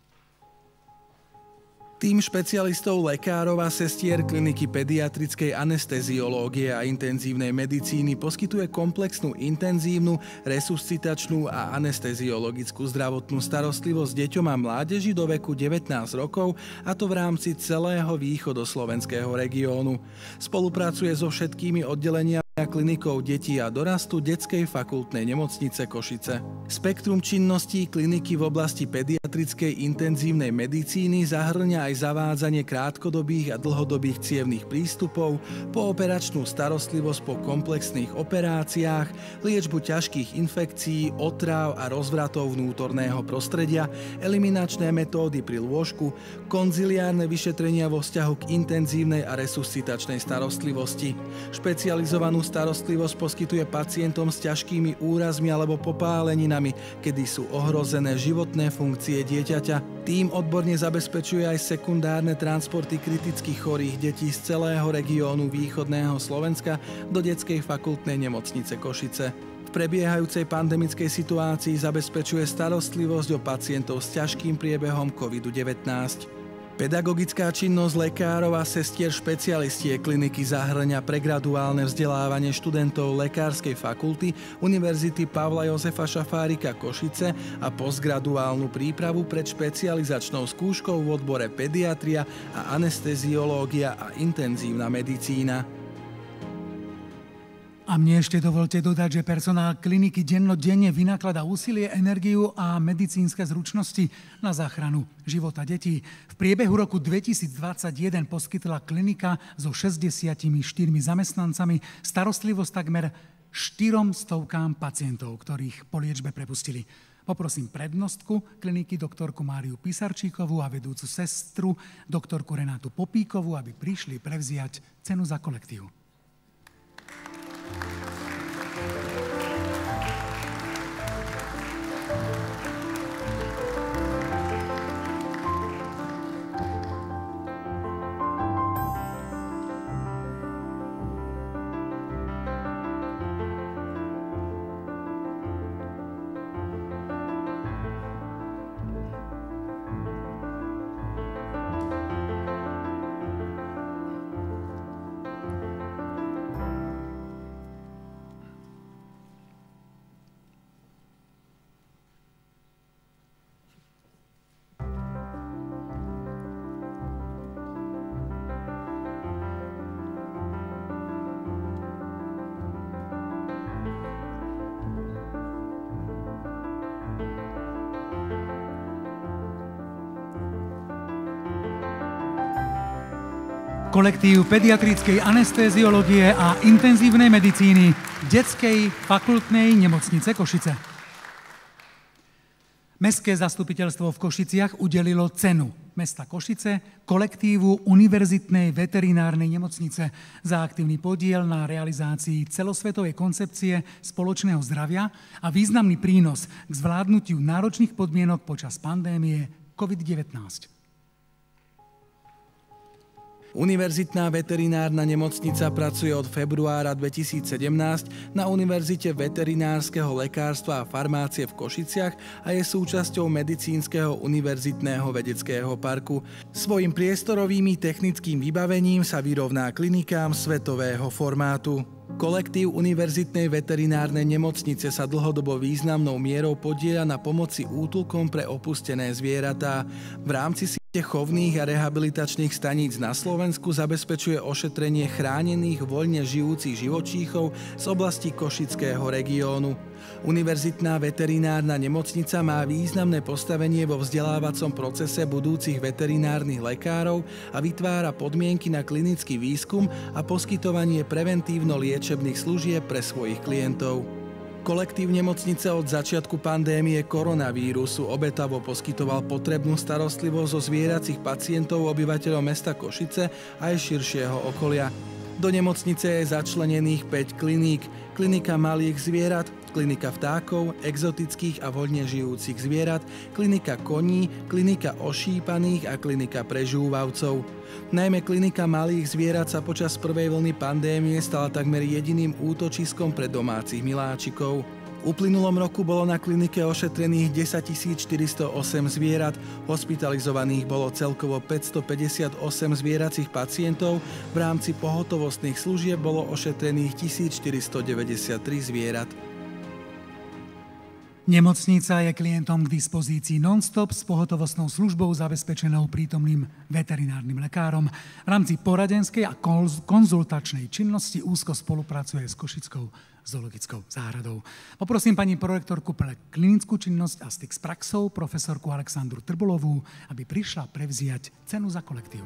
Tým špecialistov lekárov a sestier Kliniky pediatrickej anesteziológie a intenzívnej medicíny poskytuje komplexnú intenzívnu, resuscitačnú a anesteziologickú zdravotnú starostlivosť deťom a mládeži do veku 19 rokov, a to v rámci celého východoslovenského regiónu. Spolupracuje so všetkými oddeleniami klinikou detí a dorastu Detskej fakultnej nemocnice Košice. Spektrum činností kliniky v oblasti pediatrickej intenzívnej medicíny zahŕňa aj zavádzanie krátkodobých a dlhodobých cievnych prístupov, pooperačnú starostlivosť po komplexných operáciách, liečbu ťažkých infekcií, otráv a rozvratov vnútorného prostredia, eliminačné metódy pri lôžku, konziliárne vyšetrenia vo vzťahu k intenzívnej a resuscitačnej starostlivosti. Špecializovanú starostlivosť poskytuje pacientom s ťažkými úrazmi alebo popáleninami, kedy sú ohrozené životné funkcie dieťaťa. Tým odborne zabezpečuje aj sekundárne transporty kritických chorých detí z celého regiónu východného Slovenska do Detskej fakultnej nemocnice Košice. V prebiehajúcej pandemickej situácii zabezpečuje starostlivosť o pacientov s ťažkým priebehom COVID-19. Pedagogická činnosť lekárov a sestier špecialistie kliniky zahŕňa pregraduálne vzdelávanie študentov Lekárskej fakulty Univerzity Pavla Jozefa Šafárika Košice a postgraduálnu prípravu pred špecializačnou skúškou v odbore pediatria a anesteziológia a intenzívna medicína. A mne ešte dovolte dodať, že personál kliniky dennodenne vynakladá úsilie, energiu a medicínske zručnosti na záchranu života detí. V priebehu roku 2021 poskytla klinika so 64 zamestnancami starostlivosť takmer 400 pacientov, ktorých po liečbe prepustili. Poprosím prednostku kliniky doktorku Máriu Písarčíkovú a vedúcu sestru doktorku Renátu Popíkovú, aby prišli prevziať cenu za kolektív. Kolektív pediatrickej anestéziológie a intenzívnej medicíny Detskej fakultnej nemocnice Košice. Mestské zastupiteľstvo v Košiciach udelilo cenu mesta Košice kolektívu Univerzitnej veterinárnej nemocnice za aktívny podiel na realizácii celosvetovej koncepcie spoločného zdravia a významný prínos k zvládnutiu náročných podmienok počas pandémie COVID-19. Univerzitná veterinárna nemocnica pracuje od februára 2017 na Univerzite veterinárskeho lekárstva a farmácie v Košiciach a je súčasťou Medicínskeho univerzitného vedeckého parku. Svojím priestorovým technickým vybavením sa vyrovná klinikám svetového formátu. Kolektív Univerzitnej veterinárnej nemocnice sa dlhodobo významnou mierou podieľa na pomoci útulkom pre opustené zvieratá. V rámci siete chovných a rehabilitačných staníc na Slovensku zabezpečuje ošetrenie chránených voľne žijúcich živočíchov z oblasti Košického regiónu. Univerzitná veterinárna nemocnica má významné postavenie vo vzdelávacom procese budúcich veterinárnych lekárov a vytvára podmienky na klinický výskum a poskytovanie preventívno-liečebných služieb pre svojich klientov. Kolektív nemocnice od začiatku pandémie koronavírusu obetavo poskytoval potrebnú starostlivosť o zvieracích pacientov obyvateľov mesta Košice a aj širšieho okolia. Do nemocnice je začlenených 5 kliník, klinika malých zvierat, klinika vtákov, exotických a voľne žijúcich zvierat, klinika koní, klinika ošípaných a klinika prežúvavcov. Najmä klinika malých zvierat sa počas prvej vlny pandémie stala takmer jediným útočiskom pre domácich miláčikov. V uplynulom roku bolo na klinike ošetrených 10 408 zvierat, hospitalizovaných bolo celkovo 558 zvieracích pacientov, v rámci pohotovostných služieb bolo ošetrených 1493 zvierat. Nemocnica je klientom k dispozícii non-stop s pohotovostnou službou zabezpečenou prítomným veterinárnym lekárom. V rámci poradenskej a konzultačnej činnosti úzko spolupracuje s Košickou zoologickou záhradou. Poprosím pani prorektorku pre klinickú činnosť a styk s praxou, profesorku Alexandru Trbulovú, aby prišla prevziať cenu za kolektív.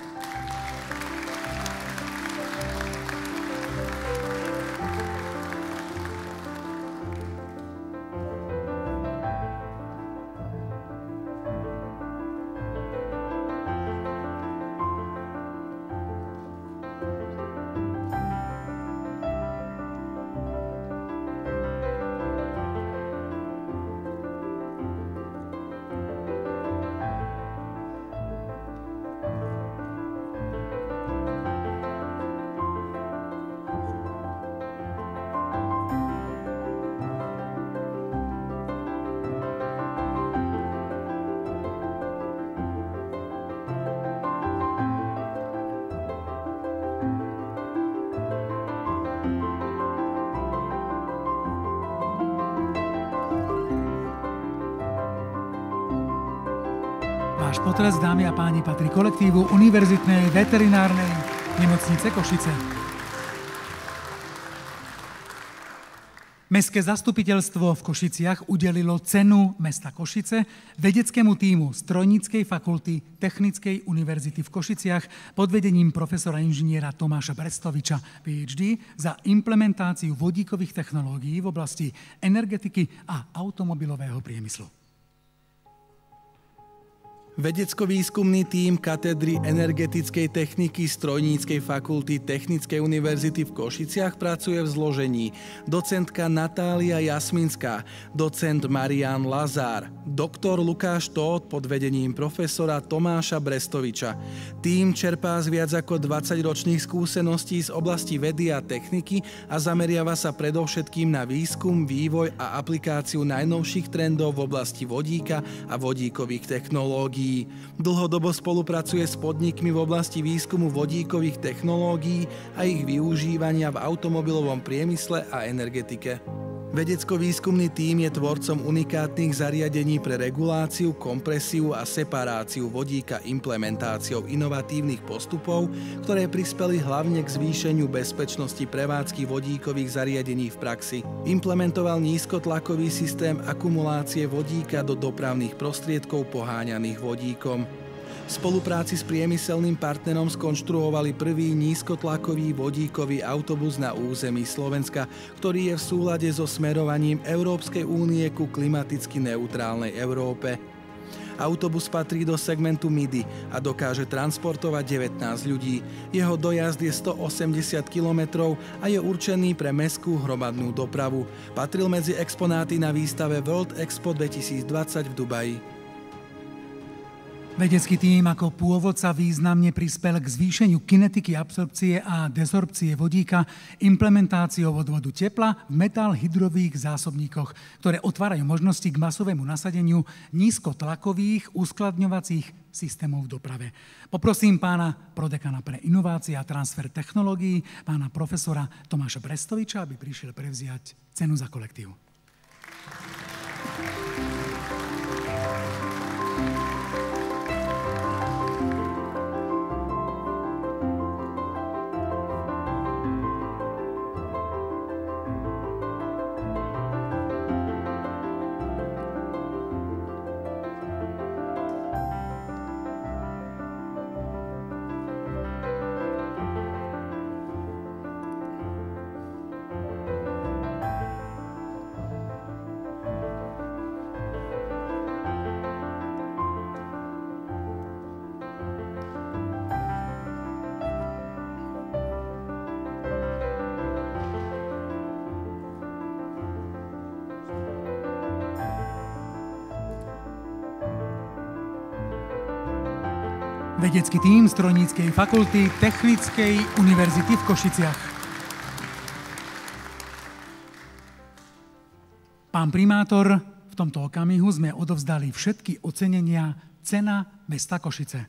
Váš potras, dámy a páni, patrí kolektívu Univerzitnej veterinárnej nemocnice Košice. Mestské zastupiteľstvo v Košiciach udelilo cenu mesta Košice vedeckému tímu Strojníckej fakulty Technickej univerzity v Košiciach pod vedením profesora inžiniera Tomáša Brestoviča, PhD, za implementáciu vodíkových technológií v oblasti energetiky a automobilového priemyslu. Vedecko-výskumný tím katedry energetickej techniky Strojníckej fakulty Technickej univerzity v Košiciach pracuje v zložení docentka Natália Jasminská, docent Marián Lazár, doktor Lukáš Tóth pod vedením profesora Tomáša Brestoviča. Tím čerpá z viac ako 20-ročných skúseností z oblasti vedy a techniky a zameriava sa predovšetkým na výskum, vývoj a aplikáciu najnovších trendov v oblasti vodíka a vodíkových technológií. Dlhodobo spolupracuje s podnikmi v oblasti výskumu vodíkových technológií a ich využívania v automobilovom priemysle a energetike. Vedecko-výskumný tím je tvorcom unikátnych zariadení pre reguláciu, kompresiu a separáciu vodíka implementáciou inovatívnych postupov, ktoré prispeli hlavne k zvýšeniu bezpečnosti prevádzky vodíkových zariadení v praxi. Implementoval nízkotlakový systém akumulácie vodíka do dopravných prostriedkov poháňaných vodíkom. V spolupráci s priemyselným partnerom skonštruovali prvý nízkotlakový vodíkový autobus na území Slovenska, ktorý je v súlade so smerovaním Európskej únie ku klimaticky neutrálnej Európe. Autobus patrí do segmentu MIDI a dokáže transportovať 19 ľudí. Jeho dojazd je 180 km a je určený pre mestskú hromadnú dopravu. Patril medzi exponáty na výstave World Expo 2020 v Dubaji. Vedecký tím ako pôvodca významne prispel k zvýšeniu kinetiky absorpcie a desorpcie vodíka implementáciou odvodu tepla v metal-hydrových zásobníkoch, ktoré otvárajú možnosti k masovému nasadeniu nízkotlakových uskladňovacích systémov v doprave. Poprosím pána prodekana pre inovácie a transfer technológií, pána profesora Tomáša Brestoviča, aby prišiel prevziať cenu za kolektív. Vedecký tím Strojníckej fakulty Technickej univerzity v Košiciach. Pán primátor, v tomto okamihu sme odovzdali všetky ocenenia Cena mesta Košice.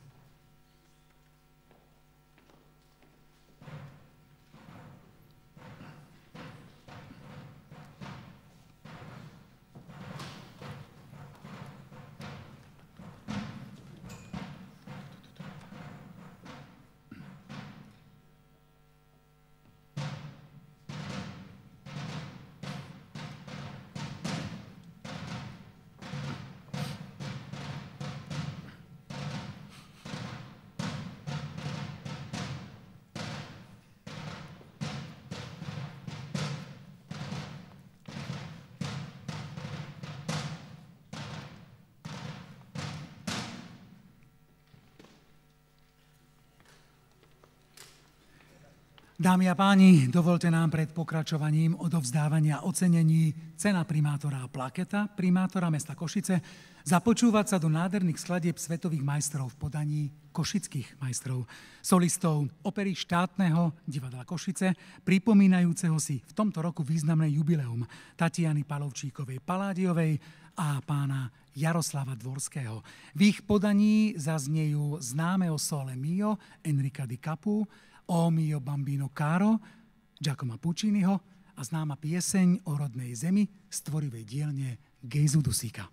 Dámy a páni, dovolte nám pred pokračovaním odovzdávania ocenení Cena primátora a plaketa primátora mesta Košice započúvať sa do nádherných skladieb svetových majstrov v podaní košických majstrov, solistov opery štátneho divadla Košice, pripomínajúceho si v tomto roku významné jubileum Tatiany Palovčíkovej Paládiovej a pána Jaroslava Dvorského. V ich podaní zaznejú známeho Sole Mio Enrica Di Capu, O mio bambino caro Giacomo Pucciniho a známa pieseň o rodnej zemi z tvorivej dielne Gejzu Dusíka.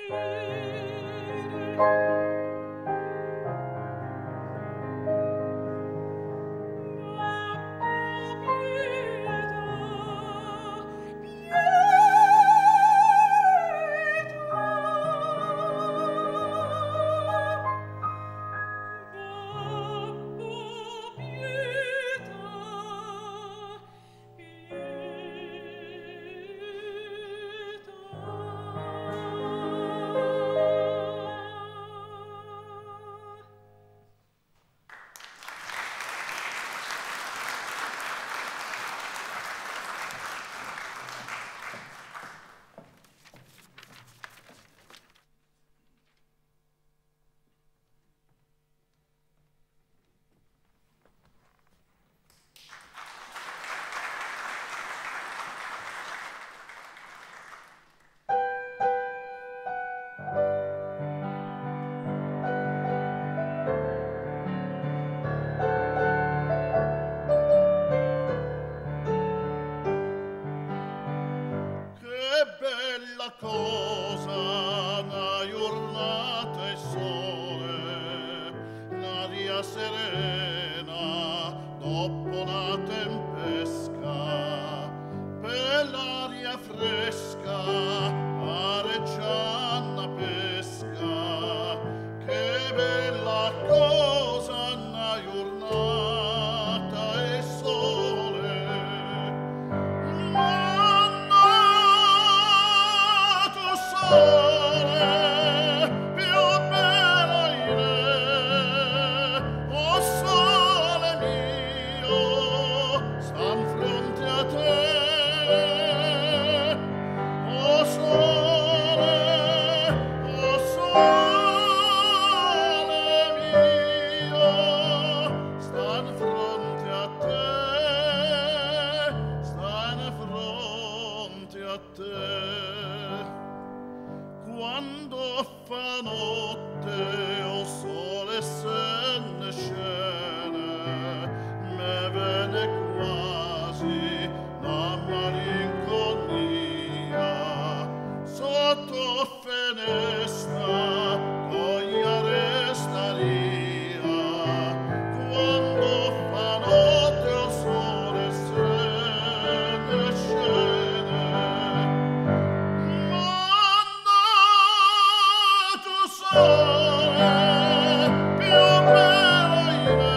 Più bella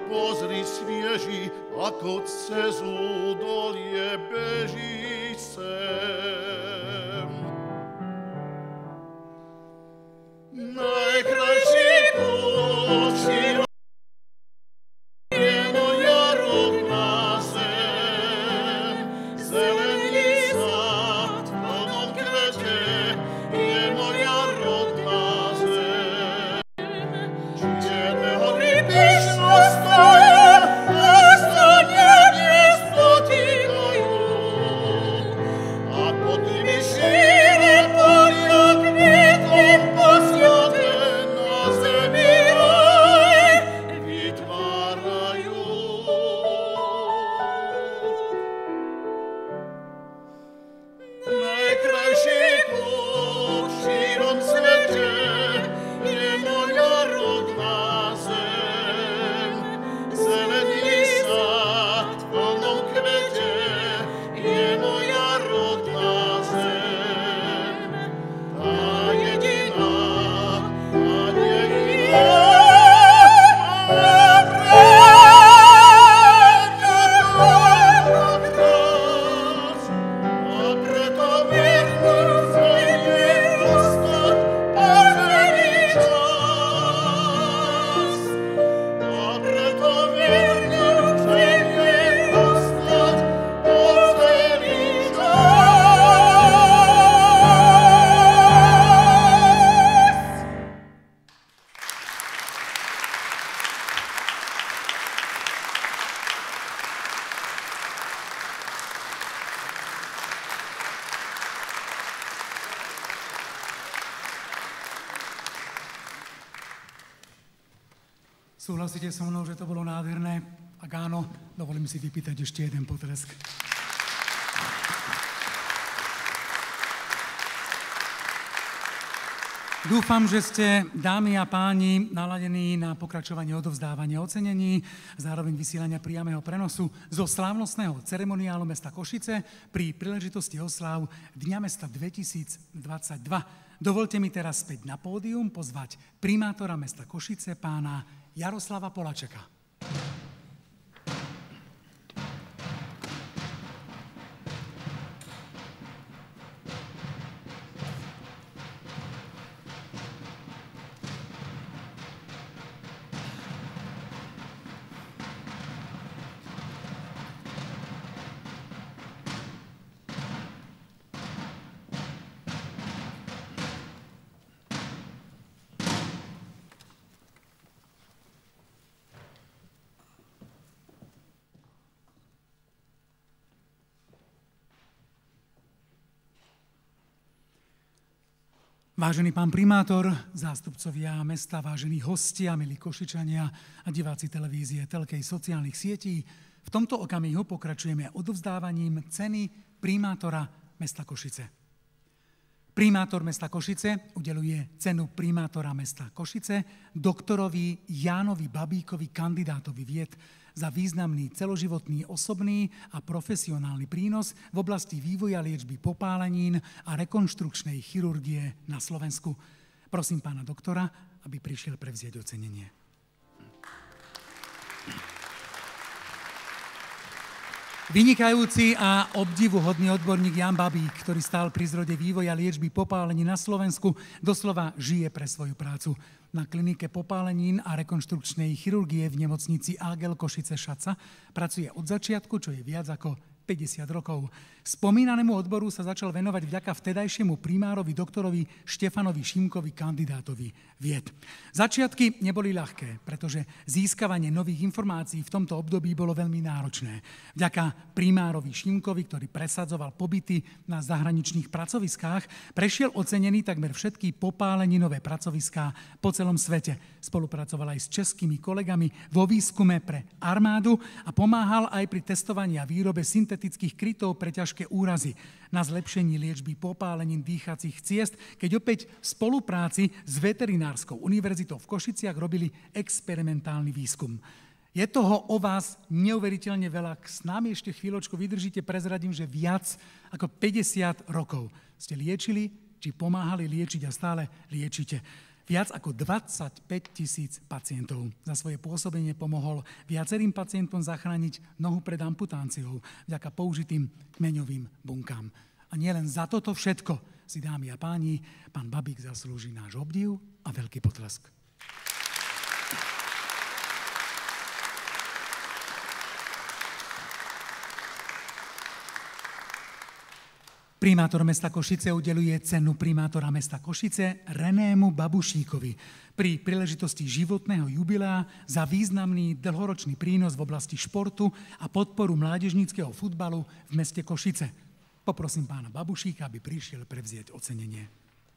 pozri svieži, ako cez údolie beží sem. Najkrajší púť, je moja rodná zem. Zelený sad v plnom kvete, je moja rodná zem. Čierne hory pyšno stoja, a stane nespotíkajú. A pod nimi šíre polia kvítom posľaté na zemi raj vytvárajú. Najkrajší kúč v šírom svete je moja rodná zem. Zelený sad v plnom kvete je moja rodná zem. Tá jediná a neiná, a preto verný chcem jej ostať po celý čas. A preto verný chcem jej ostať po celý čas. Súhlasíte so mnou, že to bolo nádherné? Ak áno, dovolím si vypýtať ešte jeden potlesk. Dúfam, že ste, dámy a páni, naladení na pokračovanie odovzdávania ocenení, zároveň vysielania priameho prenosu zo slávnostného ceremoniálu mesta Košice pri príležitosti osláv Dňa mesta 2022. Dovolte mi teraz späť na pódium pozvať primátora mesta Košice, pána Jaroslava Polačeka. Vážený pán primátor, zástupcovia mesta, vážení hostia, milí Košičania a diváci televízie, telkej, sociálnych sietí, v tomto okamihu pokračujeme odovzdávaním ceny primátora mesta Košice. Primátor mesta Košice udeľuje cenu primátora mesta Košice doktorovi Jánovi Babíkovi, kandidátovi vied, za významný celoživotný osobný a profesionálny prínos v oblasti vývoja liečby popálenín a rekonštrukčnej chirurgie na Slovensku. Prosím pána doktora, aby prišiel prevziať ocenenie. Vynikajúci a obdivuhodný odborník Ján Babík, ktorý stál pri zrode vývoja liečby popálení na Slovensku, doslova žije pre svoju prácu. Na klinike popálenín a rekonštrukčnej chirurgie v nemocnici Ágel Košice Šaca pracuje od začiatku, čo je viac ako 50 rokov. Spomínanému odboru sa začal venovať vďaka vtedajšiemu primárovi doktorovi Štefanovi Šimkovi, kandidátovi vied. Začiatky neboli ľahké, pretože získavanie nových informácií v tomto období bolo veľmi náročné. Vďaka primárovi Šimkovi, ktorý presadzoval pobyty na zahraničných pracoviskách, prešiel ocenený takmer všetky popáleninové pracoviská po celom svete. Spolupracoval aj s českými kolegami vo výskume pre armádu a pomáhal aj pri testovaní a výrobe syntetických krytov pre ťažké úrazy, na zlepšení liečby popálenín dýchacích ciest, keď opäť v spolupráci s Veterinárskou univerzitou v Košiciach robili experimentálny výskum. Je toho o vás neuveriteľne veľa. S nami ešte chvíľočku vydržíte, prezradím, že viac ako 50 rokov ste liečili, či pomáhali liečiť a stále liečite. Viac ako 25 000 pacientov. Za svoje pôsobenie pomohol viacerým pacientom zachrániť nohu pred amputáciou vďaka použitým kmeňovým bunkám. A nielen za toto všetko si, dámy a páni, pán Babík zaslúži náš obdiv a veľký potlesk. Primátor mesta Košice udeľuje cenu primátora mesta Košice Renému Babušíkovi pri príležitosti životného jubilea za významný dlhoročný prínos v oblasti športu a podporu mládežníckeho futbalu v meste Košice. Poprosím pána Babušíka, aby prišiel prevziať ocenenie.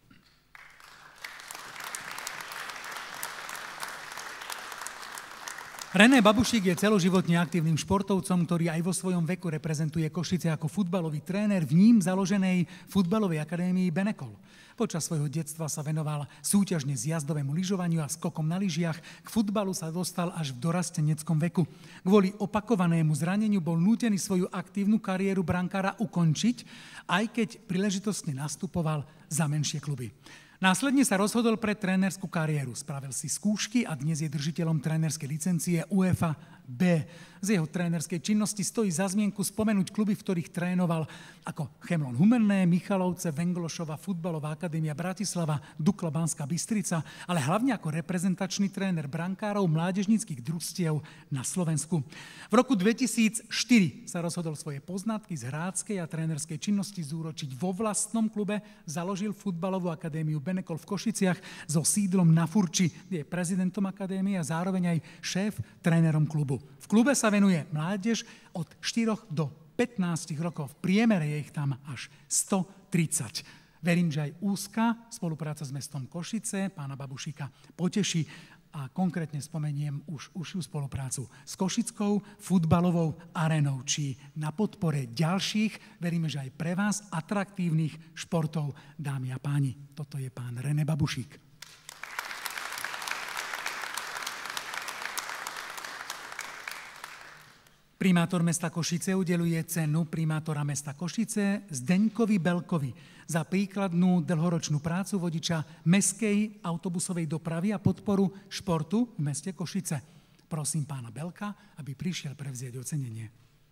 René Babušík je celoživotne aktívnym športovcom, ktorý aj vo svojom veku reprezentuje Košice ako futbalový tréner v ním založenej futbalovej akadémii Benekol. Počas svojho detstva sa venoval súťažne zjazdovému lyžovaniu a skokom na lyžiach. K futbalu sa dostal až v dorasteneckom veku. Kvôli opakovanému zraneniu bol nútený svoju aktívnu kariéru brankára ukončiť, aj keď príležitostne nastupoval za menšie kluby. Následne sa rozhodol pre trénerskú kariéru. Spravil si skúšky a dnes je držiteľom trénerskej licencie UEFA B. Z jeho trénerskej činnosti stojí za zmienku spomenúť kluby, v ktorých trénoval ako Chemlon Humenné, Michalovce, Venglošova, Futbalová akadémia Bratislava, Dukla Banská Bystrica, ale hlavne ako reprezentačný tréner brankárov mládežníckych družstiev na Slovensku. V roku 2004 sa rozhodol svoje poznatky z hráckej a trénerskej činnosti zúročiť vo vlastnom klube, založil Futbalovú akadémiu Benekol v Košiciach so sídlom na Furči, kde je prezidentom akadémie a zároveň aj šéf trénerom klubu. V klube sa venuje mládež od 4 do 15 rokov. V priemere je ich tam až 130. Verím, že aj úzka spolupráca s mestom Košice pána Babušíka poteší a konkrétne spomeniem už užšiu spoluprácu s Košickou futbalovou arénou, či na podpore ďalších, veríme, že aj pre vás atraktívnych športov, dámy a páni. Toto je pán René Babušík. Primátor mesta Košice udeľuje cenu primátora mesta Košice Zdeňkovi Belkovi za príkladnú dlhoročnú prácu vodiča mestskej autobusovej dopravy a podporu športu v meste Košice. Prosím pána Belka, aby prišiel prevziať ocenenie.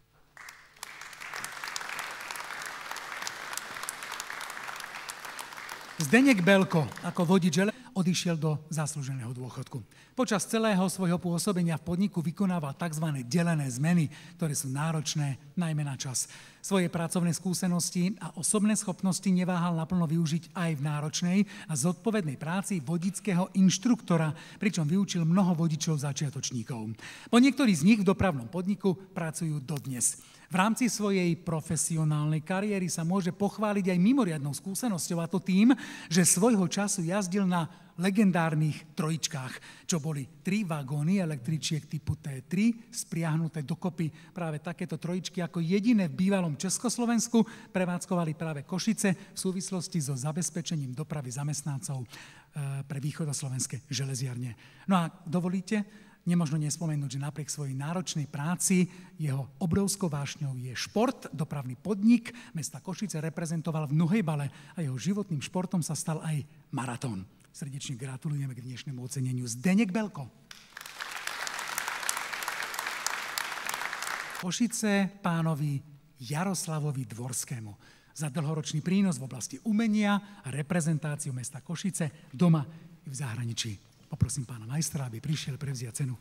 Zdeněk Belko ako vodič odišiel do zaslúženého dôchodku. Počas celého svojho pôsobenia v podniku vykonával tzv. Delené zmeny, ktoré sú náročné najmä na čas. Svoje pracovné skúsenosti a osobné schopnosti neváhal naplno využiť aj v náročnej a zodpovednej práci vodického inštruktora, pričom vyučil mnoho vodičov začiatočníkov. Po niektorí z nich v dopravnom podniku pracujú dodnes. V rámci svojej profesionálnej kariéry sa môže pochváliť aj mimoriadnou skúsenosťou, a to tým, že svojho času jazdil na legendárnych trojičkách, čo boli 3 vagóny električiek typu T3, spriahnuté dokopy. Práve takéto trojičky ako jediné v bývalom Československu prevádzkovali práve Košice v súvislosti so zabezpečením dopravy zamestnancov pre východoslovenské železiarne. No a dovolíte, nemožno nespomenúť, že napriek svojej náročnej práci jeho obrovskou vášňou je šport. Dopravný podnik mesta Košice reprezentoval v nohejbale a jeho životným športom sa stal aj maratón. Srdečne gratulujeme k dnešnému oceneniu. Zdeněk Belko. Košice pánovi Jaroslavovi Dvorskému za dlhoročný prínos v oblasti umenia a reprezentáciu mesta Košice doma i v zahraničí. Poprosím pána majstra, aby prišiel prevziať cenu.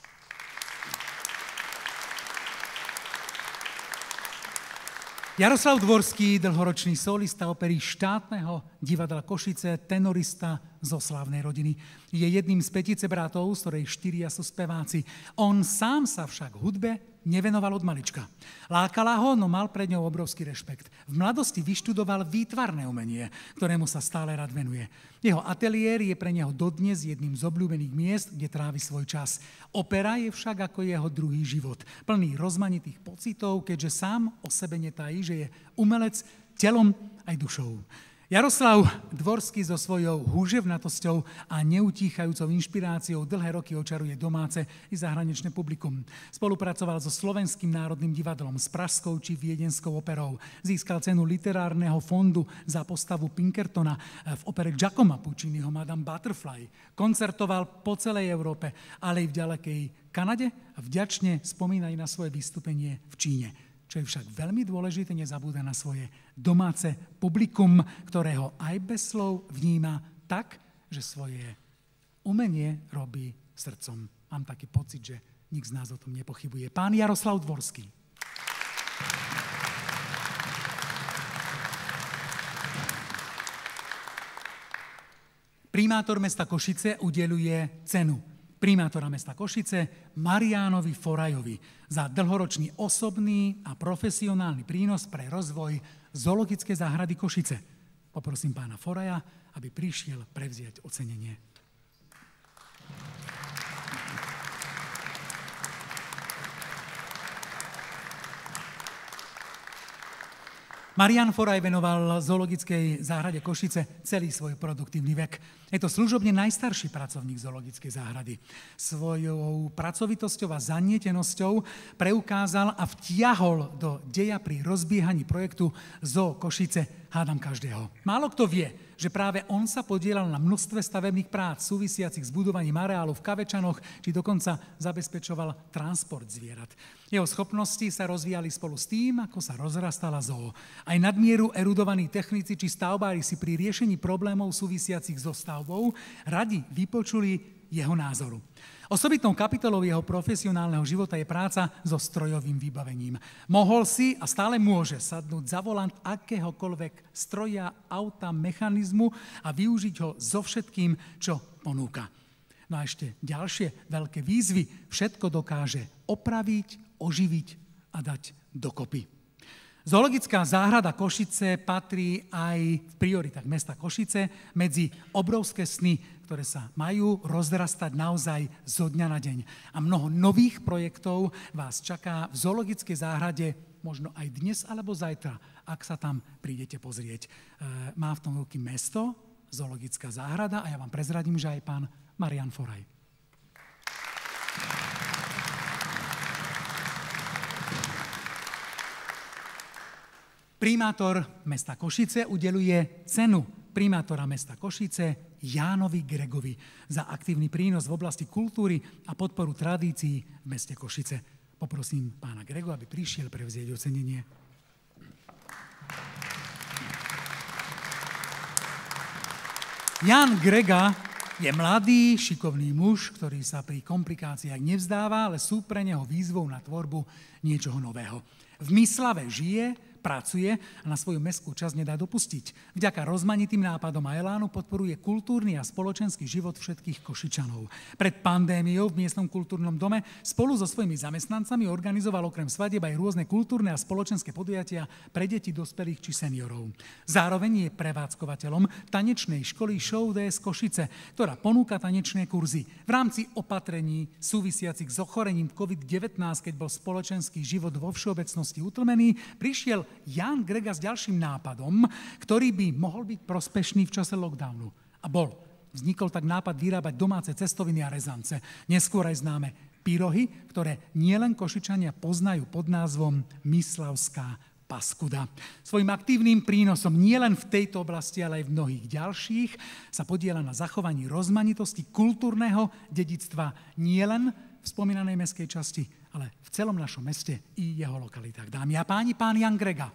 Jaroslav Dvorský, dlhoročný solista opery Štátneho divadla Košice, tenorista zo slávnej rodiny. Je jedným z 5 bratov, z ktorej 4 sú speváci. On sám sa však hudbe nevenoval od malička. Lákala ho, no mal pred ňou obrovský rešpekt. V mladosti vyštudoval výtvarné umenie, ktorému sa stále rád venuje. Jeho ateliér je pre neho dodnes jedným z obľúbených miest, kde trávi svoj čas. Opera je však ako jeho druhý život, plný rozmanitých pocitov, keďže sám o sebe netají, že je umelec telom aj dušou. Jaroslav Dvorský so svojou húževnatosťou a neutíchajúcou inšpiráciou dlhé roky očaruje domáce i zahraničné publikum. Spolupracoval so Slovenským národným divadlom, s Pražskou či Viedenskou operou. Získal cenu literárneho fondu za postavu Pinkertona v opere Giacomo Pucciniho Madame Butterfly. Koncertoval po celej Európe, ale i v ďalekej Kanade a vďačne spomína i na svoje vystúpenie v Číne. Čo je však veľmi dôležité, nezabúda na svoje domáce publikum, ktorého aj bez slov vníma tak, že svoje umenie robí srdcom. Mám taký pocit, že nik z nás o tom nepochybuje. Pán Jaroslav Dvorský. Primátor mesta Košice udeľuje cenu primátora mesta Košice Mariánovi Forajovi za dlhoročný osobný a profesionálny prínos pre rozvoj Zoologickej záhrady Košice. Poprosím pána Foraja, aby prišiel prevziať ocenenie. Marián Foraj venoval Zoologickej záhrade Košice celý svoj produktívny vek. Je to služobne najstarší pracovník Zoologickej záhrady. Svojou pracovitosťou a zanietenosťou preukázal a vtiahol do deja pri rozbiehaní projektu Zoo Košice, hádam každého. Málo kto vie, že práve on sa podielal na množstve stavebných prác súvisiacich s budovaním areálu v Kavečanoch, či dokonca zabezpečoval transport zvierat. Jeho schopnosti sa rozvíjali spolu s tým, ako sa rozrastala zoo. Aj nadmieru erudovaní technici či stavbári si pri riešení problémov súvisiacich so stavbou radi vypočuli jeho názoru. Osobitnou kapitolou jeho profesionálneho života je práca so strojovým vybavením. Mohol si a stále môže sadnúť za volant akéhokoľvek stroja, auta, mechanizmu a využiť ho so všetkým, čo ponúka. No a ešte ďalšie veľké výzvy všetko dokáže opraviť, oživiť a dať dokopy. Zoologická záhrada Košice patrí aj v prioritách mesta Košice medzi obrovské sny, ktoré sa majú rozrastať naozaj zo dňa na deň. A mnoho nových projektov vás čaká v Zoologickej záhrade možno aj dnes alebo zajtra, ak sa tam prídete pozrieť. Má v tom veľké mesto, Zoologická záhrada, a ja vám prezradím, že aj pán Marián Foraj. Primátor mesta Košice udeľuje cenu primátora mesta Košice Jánovi Gregovi za aktívny prínos v oblasti kultúry a podporu tradícií v meste Košice. Poprosím pána Grego, aby prišiel prevzieť ocenenie. Ján Grega je mladý, šikovný muž, ktorý sa pri komplikáciách nevzdáva, ale sú pre neho výzvou na tvorbu niečoho nového. V Myslave žije, pracuje a na svoju mestskú časť nedá dopustiť. Vďaka rozmanitým nápadom a elánu podporuje kultúrny a spoločenský život všetkých Košičanov. Pred pandémiou v miestnom kultúrnom dome spolu so svojimi zamestnancami organizoval okrem svadieb aj rôzne kultúrne a spoločenské podujatia pre deti, dospelých či seniorov. Zároveň je prevádzkovateľom tanečnej školy Show DS Košice, ktorá ponúka tanečné kurzy. V rámci opatrení súvisiacich s ochorením COVID-19, keď bol spoločenský život vo všeobecnosti utlmený, prišiel Ján Grega s ďalším nápadom, ktorý by mohol byť prospešný v čase lockdownu. A bol. Vznikol tak nápad vyrábať domáce cestoviny a rezance. Neskôr aj známe pyrohy, ktoré nielen Košičania poznajú pod názvom Myslavská paskuda. Svojím aktívnym prínosom nielen v tejto oblasti, ale aj v mnohých ďalších sa podieľa na zachovaní rozmanitosti kultúrneho dedičstva nielen v spomínanej mestskej časti, ale v celom našom meste i jeho lokalitách. Dámy a páni, pán Ján Grega.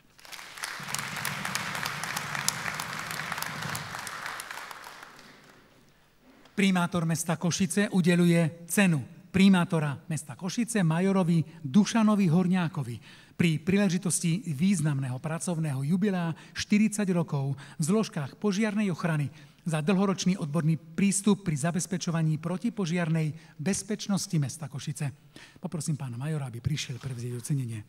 Primátor mesta Košice udeľuje cenu primátora mesta Košice majorovi Dušanovi Horňákovi pri príležitosti významného pracovného jubilea 40 rokov v zložkách požiarnej ochrany za dlhoročný odborný prístup pri zabezpečovaní protipožiarnej bezpečnosti mesta Košice. Poprosím pána majora, aby prišiel prevzieť ocenenie.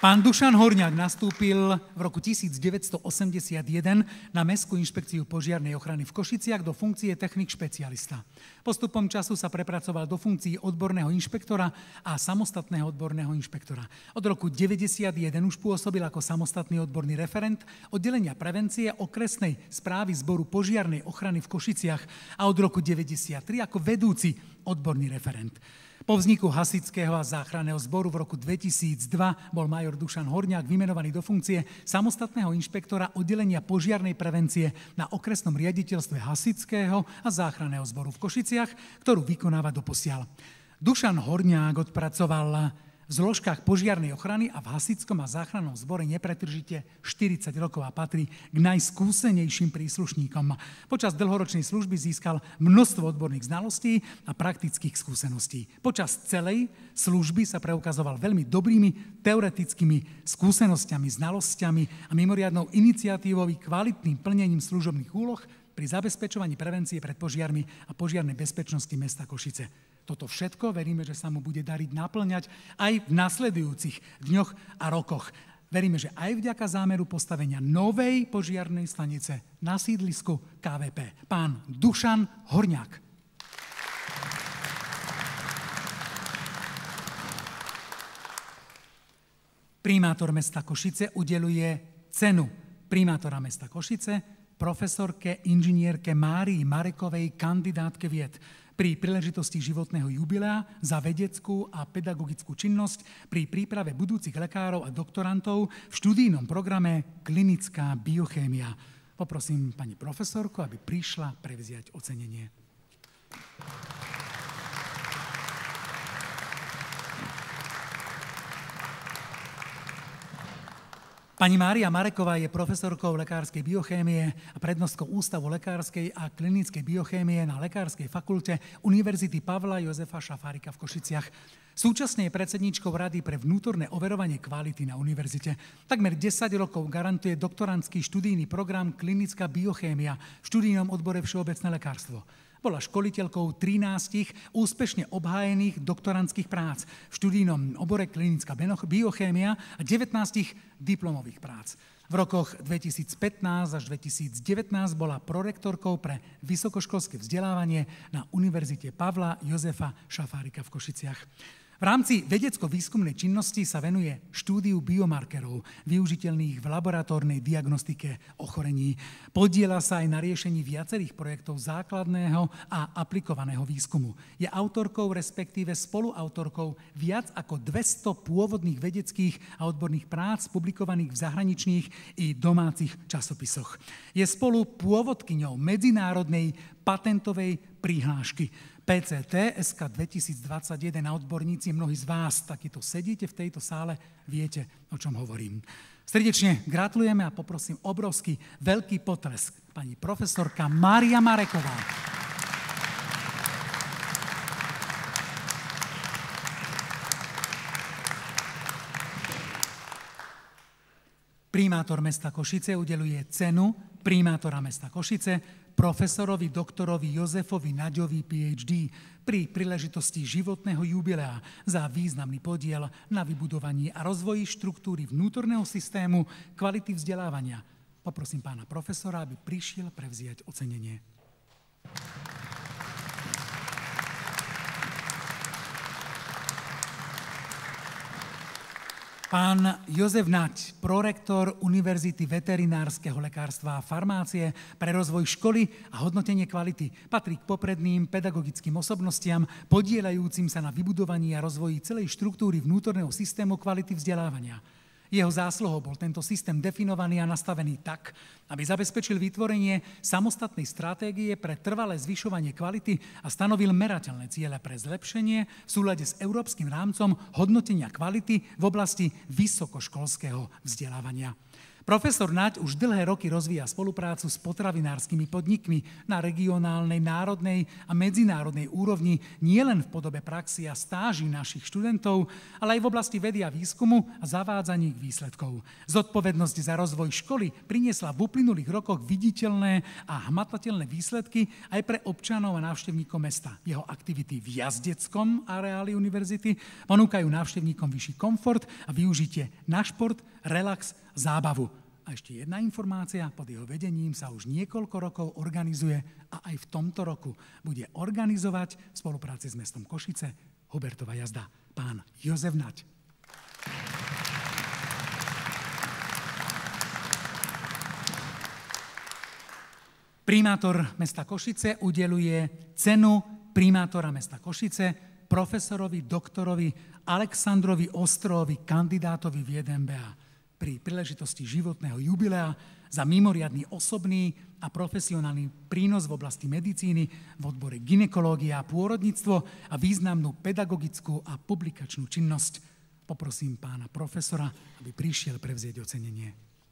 Pán Dušan Horňák nastúpil v roku 1981 na Mestskú inšpekciu požiarnej ochrany v Košiciach do funkcie technik špecialista. Postupom času sa prepracoval do funkcií odborného inšpektora a samostatného odborného inšpektora. Od roku 1991 už pôsobil ako samostatný odborný referent oddelenia prevencie okresnej správy zboru požiarnej ochrany v Košiciach a od roku 1993 ako vedúci odborný referent. Po vzniku hasičského a záchranného zboru v roku 2002 bol major Dušan Horňák vymenovaný do funkcie samostatného inšpektora oddelenia požiarnej prevencie na okresnom riaditeľstve hasičského a záchranného zboru v Košiciach, ktorú vykonáva doposiaľ. Dušan Horňák odpracoval v zložkách požiarnej ochrany a v hasičskom a záchrannom zbore nepretržite 40 rokov a patrí k najskúsenejším príslušníkom. Počas dlhoročnej služby získal množstvo odborných znalostí a praktických skúseností. Počas celej služby sa preukazoval veľmi dobrými teoretickými skúsenosťami, znalosťami a mimoriadnou iniciatívou i kvalitným plnením služobných úloh pri zabezpečovaní prevencie pred požiarmi a požiarnej bezpečnosti mesta Košice. Toto všetko veríme, že sa mu bude dariť naplňať aj v nasledujúcich dňoch a rokoch. Veríme, že aj vďaka zámeru postavenia novej požiarnej stanice na sídlisku KVP. Pán Dušan Horňák. Primátor mesta Košice udeluje cenu primátora mesta Košice profesorke inžinierke Márii Marekovej, kandidátke vied pri príležitosti životného jubilea za vedeckú a pedagogickú činnosť pri príprave budúcich lekárov a doktorantov v študijnom programe Klinická biochémia. Poprosím pani profesorku, aby prišla prevziať ocenenie. Pani Mária Mareková je profesorkou lekárskej biochémie a prednostkou Ústavu lekárskej a klinickej biochémie na Lekárskej fakulte Univerzity Pavla Jozefa Šafárika v Košiciach. Súčasne je predsedníčkou Rady pre vnútorné overovanie kvality na univerzite. Takmer 10 rokov garantuje doktorandský študijný program Klinická biochémia v študijnom odbore Všeobecné lekárstvo. Bola školiteľkou 13 úspešne obhájených doktorandských prác v študijnom obore Klinická biochémia a 19 diplomových prác. V rokoch 2015 až 2019 bola prorektorkou pre vysokoškolské vzdelávanie na Univerzite Pavla Jozefa Šafárika v Košiciach. V rámci vedecko-výskumnej činnosti sa venuje štúdiu biomarkerov, využiteľných v laboratórnej diagnostike ochorení. Podieľa sa aj na riešení viacerých projektov základného a aplikovaného výskumu. Je autorkou, respektíve spoluautorkou viac ako 200 pôvodných vedeckých a odborných prác publikovaných v zahraničných i domácich časopisoch. Je spolu pôvodkyňou medzinárodnej patentovej prihlášky PCT SK 2021 a odborníci, mnohí z vás takýto sedíte v tejto sále, viete, o čom hovorím. Srdečne gratulujeme a poprosím obrovský veľký potlesk pani profesorka Mária Mareková. Primátor mesta Košice udeľuje cenu primátora mesta Košice profesorovi doktorovi Jozefovi Naďovi, PhD, pri príležitosti životného jubilea za významný podiel na vybudovaní a rozvoji štruktúry vnútorného systému kvality vzdelávania. Poprosím pána profesora, aby prišiel prevziať ocenenie. Pán Jozef Naď, prorektor Univerzity veterinárskeho lekárstva a farmácie pre rozvoj školy a hodnotenie kvality, patrí k popredným pedagogickým osobnostiam podieľajúcim sa na vybudovaní a rozvoji celej štruktúry vnútorného systému kvality vzdelávania. Jeho zásluhou bol tento systém definovaný a nastavený tak, aby zabezpečil vytvorenie samostatnej stratégie pre trvalé zvyšovanie kvality a stanovil merateľné ciele pre zlepšenie v súlade s európskym rámcom hodnotenia kvality v oblasti vysokoškolského vzdelávania. Profesor Naď už dlhé roky rozvíja spoluprácu s potravinárskymi podnikmi na regionálnej, národnej a medzinárodnej úrovni nielen v podobe praxi a stáží našich študentov, ale aj v oblasti vedy a výskumu a zavádzaní ich výsledkov. Zodpovednosť za rozvoj školy priniesla v uplynulých rokoch viditeľné a hmatateľné výsledky aj pre občanov a návštevníkov mesta. Jeho aktivity v jazdeckom areáli univerzity ponúkajú návštevníkom vyšší komfort a využitie na šport, relax, zábavu. A ešte jedna informácia, pod jeho vedením sa už niekoľko rokov organizuje a aj v tomto roku bude organizovať v spolupráci s mestom Košice Hubertova jazda. Pán Jozef Naď. Primátor mesta Košice udeluje cenu primátora mesta Košice profesorovi, doktorovi Alexandrovi Ostrohovi, kandidátovi v JDMBA pri príležitosti životného jubilea za mimoriadny osobný a profesionálny prínos v oblasti medicíny v odbore gynekológia a pôrodníctvo a významnú pedagogickú a publikačnú činnosť. Poprosím pána profesora, aby prišiel prevzieť ocenenie.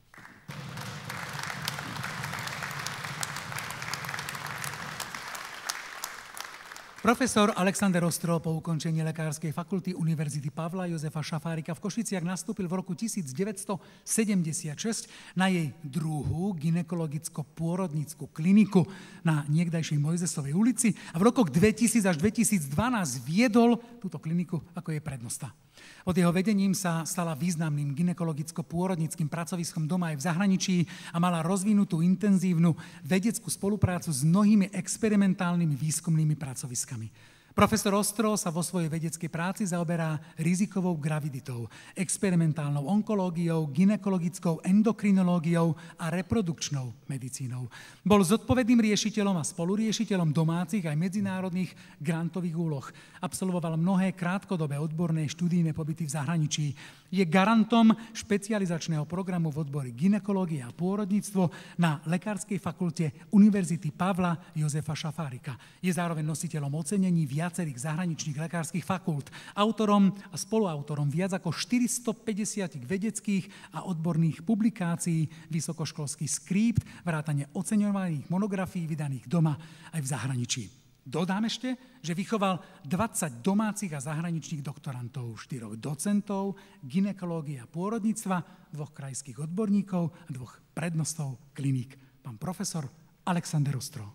Profesor Alexander Ostroh po ukončení Lekárskej fakulty Univerzity Pavla Jozefa Šafárika v Košiciach nastúpil v roku 1976 na jej druhú gynekologicko-pôrodnícku kliniku na niekdajšej Mojzesovej ulici a v rokoch 2000 až 2012 viedol túto kliniku ako jej prednosta. Pod jeho vedením sa stala významným gynekologicko-pôrodnickým pracoviskom doma aj v zahraničí a mala rozvinutú intenzívnu vedeckú spoluprácu s mnohými experimentálnymi výskumnými pracoviskami. Profesor Ostroh sa vo svojej vedeckej práci zaoberá rizikovou graviditou, experimentálnou onkológiou, gynekologickou endokrinológiou a reprodukčnou medicínou. Bol zodpovedným riešiteľom a spoluriešiteľom domácich aj medzinárodných grantových úloh. Absolvoval mnohé krátkodobé odborné študijné pobyty v zahraničí. Je garantom špecializačného programu v odbore gynekológie a pôrodníctvo na Lekárskej fakulte Univerzity Pavla Jozefa Šafárika. Je zároveň nositeľom ocenení viacerých zahraničných lekárskych fakult, autorom a spoluautorom viac ako 450 vedeckých a odborných publikácií, vysokoškolských skrípt, vrátane oceňovaných monografií vydaných doma aj v zahraničí. Dodám ešte, že vychoval 20 domácich a zahraničných doktorantov, 4 docentov, gynekológie a pôrodníctva, 2 krajských odborníkov a 2 prednostov kliník. Pán profesor Alexander Ostroh.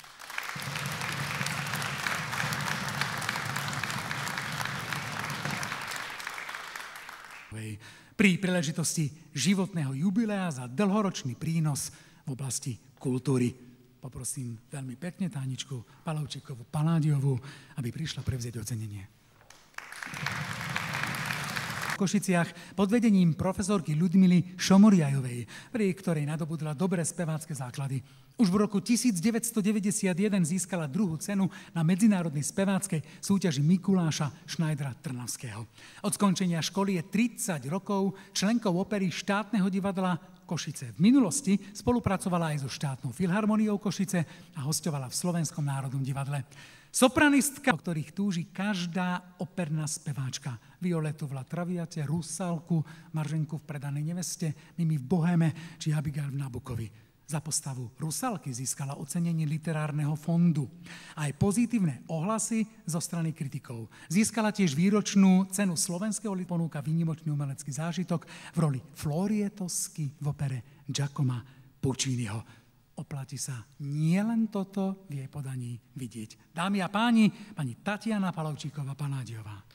Pri príležitosti životného jubilea za dlhoročný prínos v oblasti kultúry. Poprosím veľmi pekne Táničku Palovčíkovú Panádiovú, aby prišla prevzieť ocenenie. V Košiciach pod vedením profesorky Ľudmily Šomoriajovej, pri ktorej nadobudla dobré spevácké základy. Už v roku 1991 získala druhú cenu na medzinárodnej speváckej súťaži Mikuláša Šnajdra Trnavského. Od skončenia školy je 30 rokov členkou opery Štátneho divadla Košice. V minulosti spolupracovala aj so Štátnou filharmoniou Košice a hosťovala v Slovenskom národnom divadle. Sopranistka, o ktorých túži každá operná speváčka. Violetu v La Traviate, Rusalku, Marženku v Predanej neveste, Mimi v Boheme či Abigail v Nabukovi. Za postavu Rusalky získala ocenenie literárneho fondu. Aj pozitívne ohlasy zo strany kritikov. Získala tiež výročnú cenu slovenského ponúka výnimočný umelecký zážitok v roli Florietosky v opere Giacoma Pucciniho. Oplatí sa nielen toto v jej podaní vidieť. Dámy a páni, pani Tatiana Palovčíková Panádiová.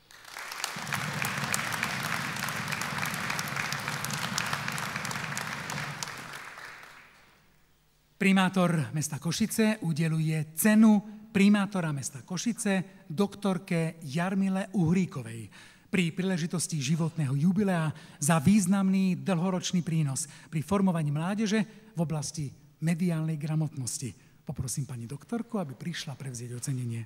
Primátor mesta Košice udeluje cenu primátora mesta Košice doktorke Jarmile Uhríkovej pri príležitosti životného jubilea za významný dlhoročný prínos pri formovaní mládeže v oblasti mediálnej gramotnosti. Poprosím pani doktorku, aby prišla prevzieť ocenenie.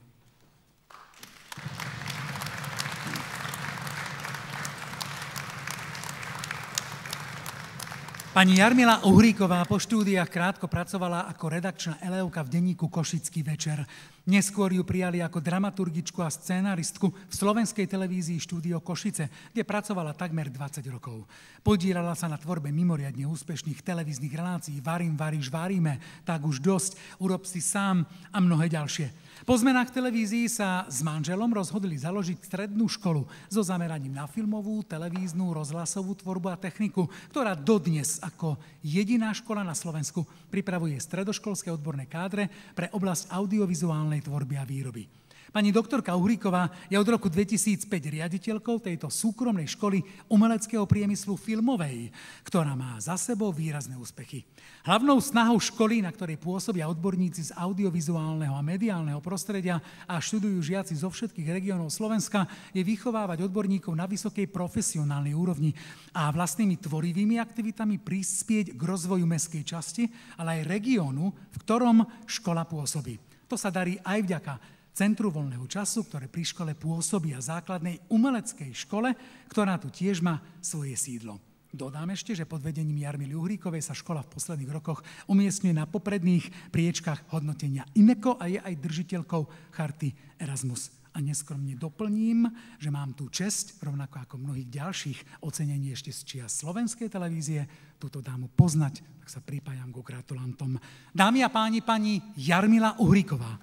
Pani Jarmila Uhríková po štúdiách krátko pracovala ako redakčná elevka v denníku Košický večer. Neskôr ju prijali ako dramaturgičku a scénaristku v slovenskej televízii Štúdio Košice, kde pracovala takmer 20 rokov. Podílala sa na tvorbe mimoriadne úspešných televíznych relácií Varím, varíš, varíme, Tak už dosť, Urob si sám a mnohé ďalšie. Po zmenách televízií sa s manželom rozhodli založiť strednú školu so zameraním na filmovú, televíznu, rozhlasovú tvorbu a techniku, ktorá dodnes ako jediná škola na Slovensku pripravuje stredoškolské odborné kádre pre oblasť audiovizuálnej tvorby a výroby. Pani doktorka Uhríková je od roku 2005 riaditeľkou tejto súkromnej školy umeleckého priemyslu filmovej, ktorá má za sebou výrazné úspechy. Hlavnou snahou školy, na ktorej pôsobia odborníci z audiovizuálneho a mediálneho prostredia a študujú žiaci zo všetkých regiónov Slovenska, je vychovávať odborníkov na vysokej profesionálnej úrovni a vlastnými tvorivými aktivitami prispieť k rozvoju mestskej časti, ale aj regiónu, v ktorom škola pôsobí. To sa darí aj vďaka Centru voľného času, ktoré pri škole pôsobí, a základnej umeleckej škole, ktorá tu tiež má svoje sídlo. Dodám ešte, že pod vedením Jarmily Uhríkovej sa škola v posledných rokoch umiestňuje na popredných priečkách hodnotenia IMECO a je aj držiteľkou charty Erasmus. A neskromne doplním, že mám tú česť, rovnako ako mnohých ďalších ocenení ešte z čias slovenskej televízie, túto dámu poznať, tak sa pripájam ku gratulantom. Dámy a páni, pani Jarmila Uhríková.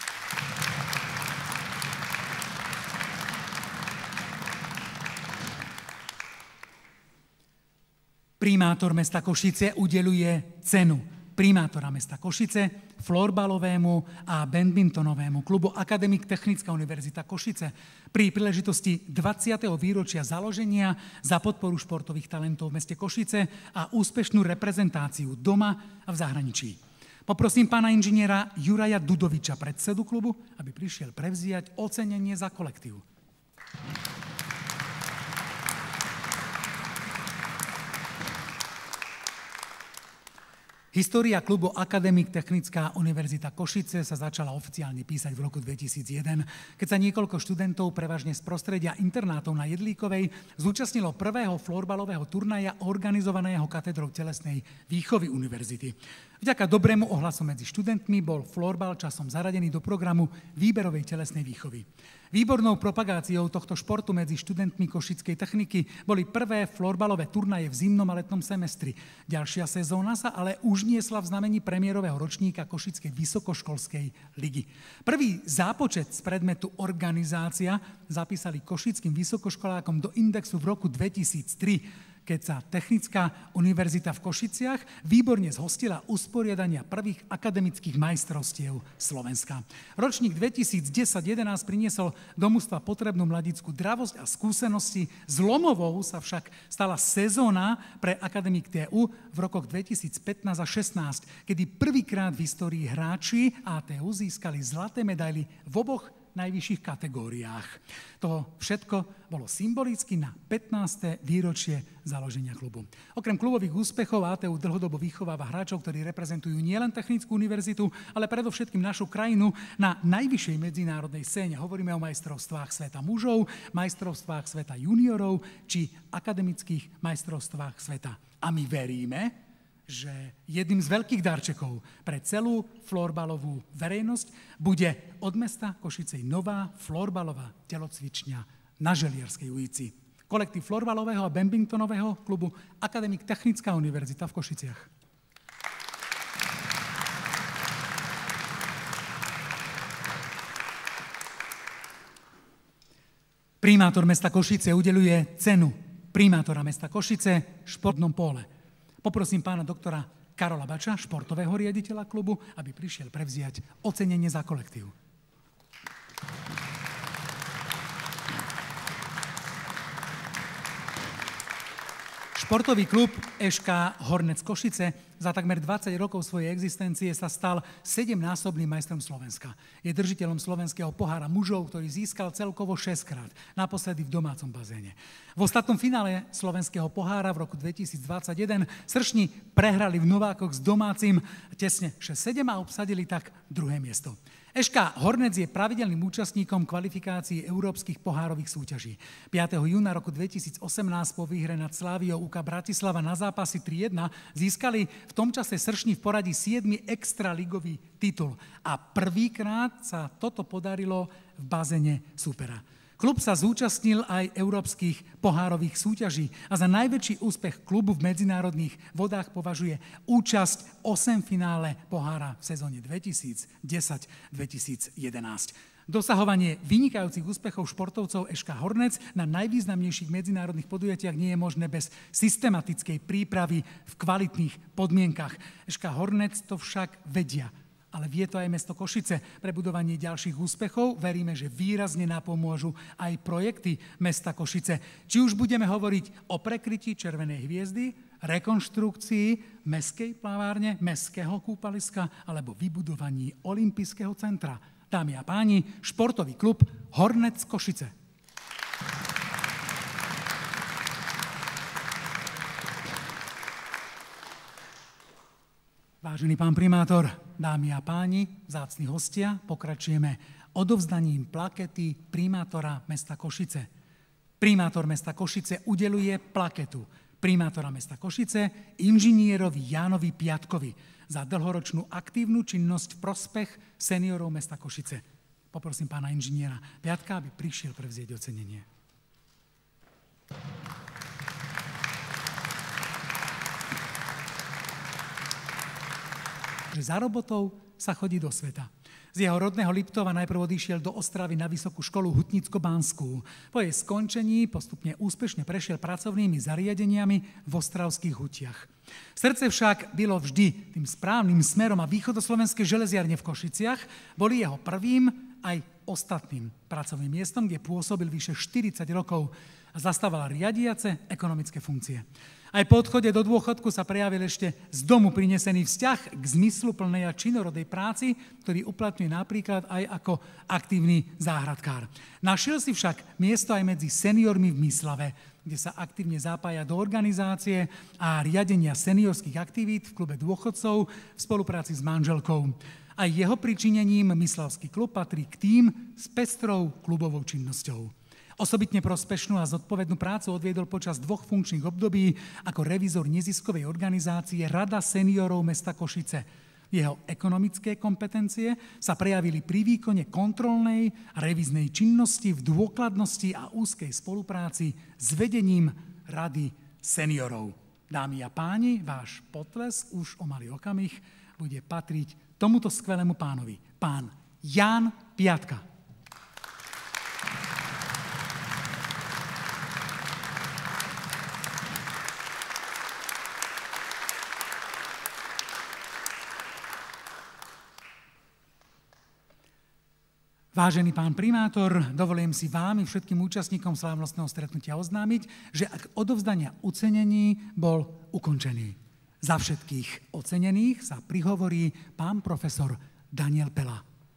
Primátor mesta Košice udeľuje cenu primátora mesta Košice florbalovému a badmintonovému klubu Akademik Technická univerzita Košice pri príležitosti 20. výročia založenia za podporu športových talentov v meste Košice a úspešnú reprezentáciu doma a v zahraničí. Poprosím pána inžiniera Juraja Dudoviča, predsedu klubu, aby prišiel prevziať ocenenie za kolektív. História klubu Akademik Technická univerzita Košice sa začala oficiálne písať v roku 2001, keď sa niekoľko študentov, prevažne z prostredia internátov na Jedlíkovej, zúčastnilo prvého florbalového turnaja organizovaného katedrou telesnej výchovy univerzity. Vďaka dobrému ohlasu medzi študentmi bol florbal časom zaradený do programu výberovej telesnej výchovy. Výbornou propagáciou tohto športu medzi študentmi Košickej techniky boli prvé florbalové turnaje v zimnom a letnom semestri. Ďalšia sezóna sa ale už niesla v znamení premiérového ročníka Košickej vysokoškolskej ligy. Prvý zápočet z predmetu organizácia zapísali košickým vysokoškolákom do indexu v roku 2003, keď sa Technická univerzita v Košiciach výborne zhostila usporiadania prvých akademických majstrovstiev Slovenska. Ročník 2010-11 priniesol do mužstva potrebnú mladickú dravosť a skúsenosti. Zlomovou sa však stala sezóna pre Akademik TU v rokoch 2015 a 2016, kedy prvýkrát v histórii hráči ATU získali zlaté medaily v oboch najvyšších kategóriách. To všetko bolo symbolicky na 15. výročie založenia klubu. Okrem klubových úspechov ATU dlhodobo vychováva hráčov, ktorí reprezentujú nielen Technickú univerzitu, ale predovšetkým našu krajinu na najvyššej medzinárodnej scéne. Hovoríme o majstrovstvách sveta mužov, majstrovstvách sveta juniorov či akademických majstrovstvách sveta. A my veríme, že jedným z veľkých darčekov pre celú florbalovú verejnosť bude od mesta Košicej nová florbalová telocvičňa na Želierskej ulici. Kolektív florbalového a badmintonového klubu Akademik Technická univerzita v Košiciach. Primátor mesta Košice udeľuje cenu primátora mesta Košice v športnom póle. Poprosím pána doktora Karola Bača, športového riaditeľa klubu, aby prišiel prevziať ocenenie za kolektív. Športový klub ŠK Hornec Košice za takmer 20 rokov svojej existencie sa stal 7-násobným majstrom Slovenska. Je držiteľom slovenského pohára mužov, ktorý získal celkovo 6-krát, naposledy v domácom bazéne. V ostatnom finále slovenského pohára v roku 2021 Sršni prehrali v Novákoch s domácim tesne 6-7 a obsadili tak druhé miesto. SK Hornec je pravidelným účastníkom kvalifikácií európskych pohárových súťaží. 5. júna roku 2018 po výhre nad Sláviou UK Bratislava na zápasy 3-1 získali v tom čase Sršni v poradí 7. extraligový titul. A prvýkrát sa toto podarilo v bazéne súpera. Klub sa zúčastnil aj európskych pohárových súťaží a za najväčší úspech klubu v medzinárodných vodách považuje účasť v 8 finále pohára v sezóne 2010-2011. Dosahovanie vynikajúcich úspechov športovcov SK Hornec na najvýznamnejších medzinárodných podujatiach nie je možné bez systematickej prípravy v kvalitných podmienkach. SK Hornec to však vedia. Ale vie to aj mesto Košice. Pre budovanie ďalších úspechov veríme, že výrazne napomôžu aj projekty mesta Košice. Či už budeme hovoriť o prekrytí Červenej hviezdy, rekonštrukcii mestskej plavárne, mestského kúpaliska alebo vybudovaní olympijského centra. Dámy a páni, športový klub Hornec Košice. Vážený pán primátor, dámy a páni, vzácni hostia, pokračujeme odovzdaním plakety primátora mesta Košice. Primátor mesta Košice udeluje plaketu primátora mesta Košice inžinierovi Jánovi Piatkovi za dlhoročnú aktívnu činnosť v prospech seniorov mesta Košice. Poprosím pána inžiniera Piatka, aby prišiel prevzieť ocenenie. Že za robotou sa chodí do sveta. Z jeho rodného Liptova najprv odišiel do Ostravy na vysokú školu Hutnicko-Banskú. Po jej skončení postupne úspešne prešiel pracovnými zariadeniami v ostravských hutiach. Srdce však bylo vždy tým správnym smerom a východoslovenské železiarne v Košiciach boli jeho prvým aj ostatným pracovným miestom, kde pôsobil vyše 40 rokov a zastával riadiace ekonomické funkcie. Aj po odchode do dôchodku sa prejavil ešte z domu prinesený vzťah k zmysluplnej a činorodej práci, ktorý uplatňuje napríklad aj ako aktívny záhradkár. Našiel si však miesto aj medzi seniormi v Myslave, kde sa aktívne zapája do organizácie a riadenia seniorských aktivít v klube dôchodcov v spolupráci s manželkou. Aj jeho pričinením Myslavský klub patrí k tým s pestrou klubovou činnosťou. Osobitne prospešnú a zodpovednú prácu odviedol počas 2 funkčných období ako revízor neziskovej organizácie Rada seniorov mesta Košice. Jeho ekonomické kompetencie sa prejavili pri výkone kontrolnej a revíznej činnosti v dôkladnosti a úzkej spolupráci s vedením Rady seniorov. Dámy a páni, váš potlesk už o malý okamih bude patriť tomuto skvelému pánovi. Pán Ján Piatka. Vážený pán primátor, dovolím si vám i všetkým účastníkom slávnostného stretnutia oznámiť, že akt odovzdania ocenení bol ukončený. Za všetkých ocenených sa prihovorí pán profesor Daniel Pela.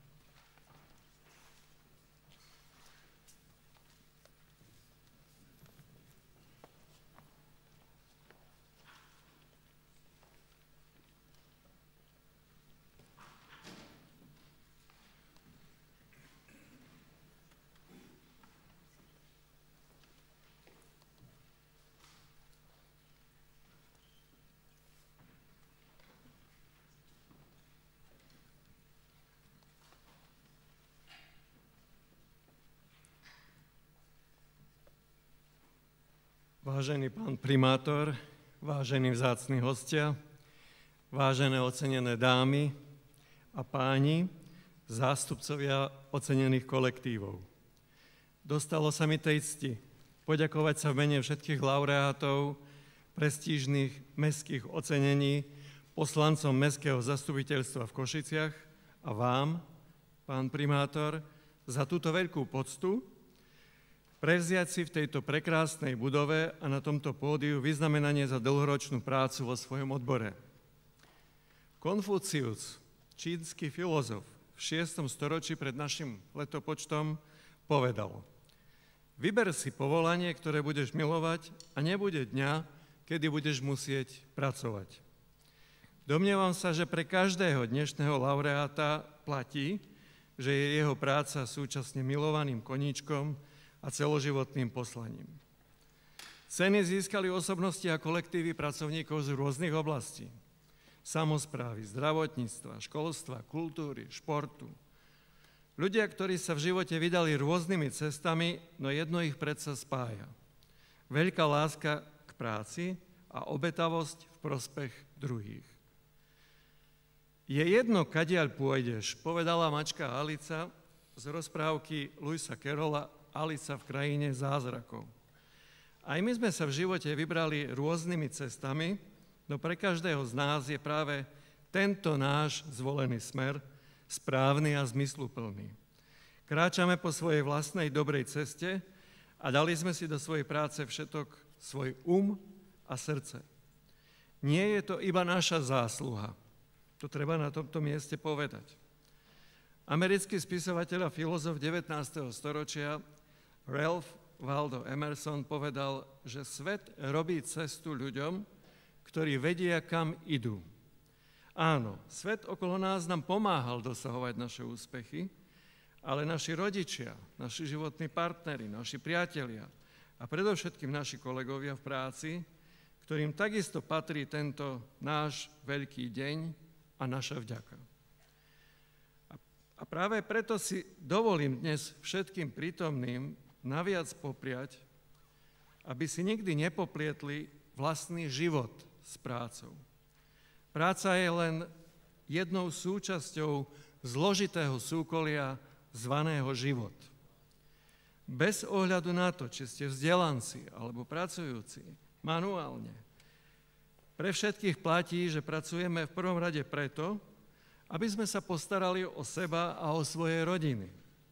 Vážený pán primátor, vážení vzácni hostia, vážené ocenené dámy a páni, zástupcovia ocenených kolektívov. Dostalo sa mi tej cti poďakovať sa v mene všetkých laureátov prestížnych mestských ocenení poslancom Mestského zastupiteľstva v Košiciach a vám, pán primátor, za túto veľkú poctu prevziať si v tejto prekrásnej budove a na tomto pódiu vyznamenanie za dlhoročnú prácu vo svojom odbore. Konfúcius, čínsky filozof, v 6. storočí pred našim letopočtom povedal: vyber si povolanie, ktoré budeš milovať a nebude dňa, kedy budeš musieť pracovať. Domnievam sa, že pre každého dnešného laureáta platí, že je jeho práca súčasne milovaným koníčkom a celoživotným poslaním. Ceny získali osobnosti a kolektívy pracovníkov z rôznych oblastí. Samosprávy, zdravotníctva, školstva, kultúry, športu. Ľudia, ktorí sa v živote vydali rôznymi cestami, no jedno ich predsa spája. Veľká láska k práci a obetavosť v prospech druhých. Je jedno, kadiaľ pôjdeš, povedala mačka Alica z rozprávky Lewisa Carrolla Alica v krajine zázrakov. Aj my sme sa v živote vybrali rôznymi cestami, no pre každého z nás je práve tento náš zvolený smer správny a zmysluplný. Kráčame po svojej vlastnej dobrej ceste a dali sme si do svojej práce všetok svoj a srdce. Nie je to iba naša zásluha. To treba na tomto mieste povedať. Americký spisovateľ a filozof 19. storočia Ralph Waldo Emerson povedal, že svet robí cestu ľuďom, ktorí vedia, kam idú. Áno, svet okolo nás nám pomáhal dosahovať naše úspechy, ale naši rodičia, naši životní partneri, naši priatelia a predovšetkým naši kolegovia v práci, ktorým takisto patrí tento náš veľký deň a naša vďaka. A práve preto si dovolím dnes všetkým prítomným naviac popriať, aby si nikdy nepoplietli vlastný život s prácou. Práca je len jednou súčasťou zložitého súkolia zvaného život. Bez ohľadu na to, či ste vzdelanci alebo pracujúci manuálne, pre všetkých platí, že pracujeme v prvom rade preto, aby sme sa postarali o seba a o svoje rodiny.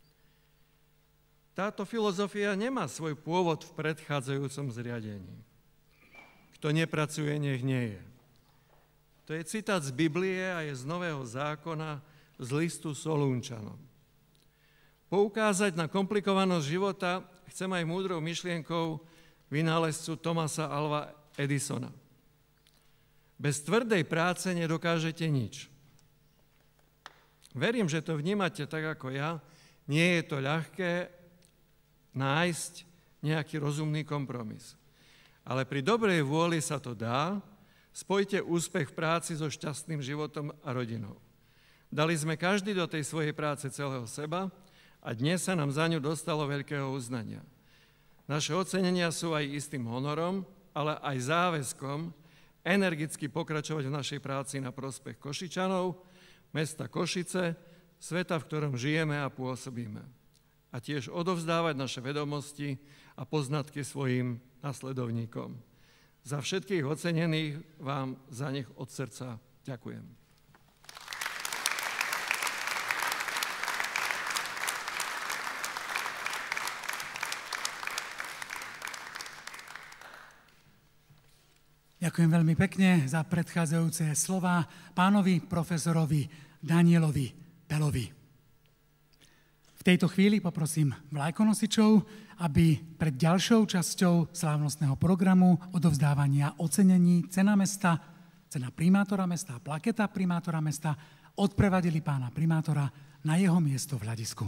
Táto filozofia nemá svoj pôvod v predchádzajúcom zriadení. Kto nepracuje, nech nie je. To je citát z Biblie a je z Nového zákona z listu Solúnčanom. Poukázať na komplikovanosť života chcem aj múdrou myšlienkou vynálezcu Thomasa Alva Edisona. Bez tvrdej práce nedokážete nič. Verím, že to vnímate tak ako ja. Nie je to ľahké nájsť nejaký rozumný kompromis. Ale pri dobrej vôli sa to dá. Spojte úspech v práci so šťastným životom a rodinou. Dali sme každý do tej svojej práce celého seba a dnes sa nám za ňu dostalo veľkého uznania. Naše ocenenia sú aj istým honorom, ale aj záväzkom energicky pokračovať v našej práci na prospech Košičanov, mesta Košice, sveta, v ktorom žijeme a pôsobíme. A tiež odovzdávať naše vedomosti a poznatky svojim nasledovníkom. Za všetkých ocenených vám za nich od srdca ďakujem. Ďakujem veľmi pekne za predchádzajúce slova pánovi profesorovi Danielovi Pelovi. V tejto chvíli poprosím vlajkonosičov, aby pred ďalšou časťou slávnostného programu odovzdávania ocenení cena mesta, cena primátora mesta a plaketa primátora mesta odprevadili pána primátora na jeho miesto v hľadisku.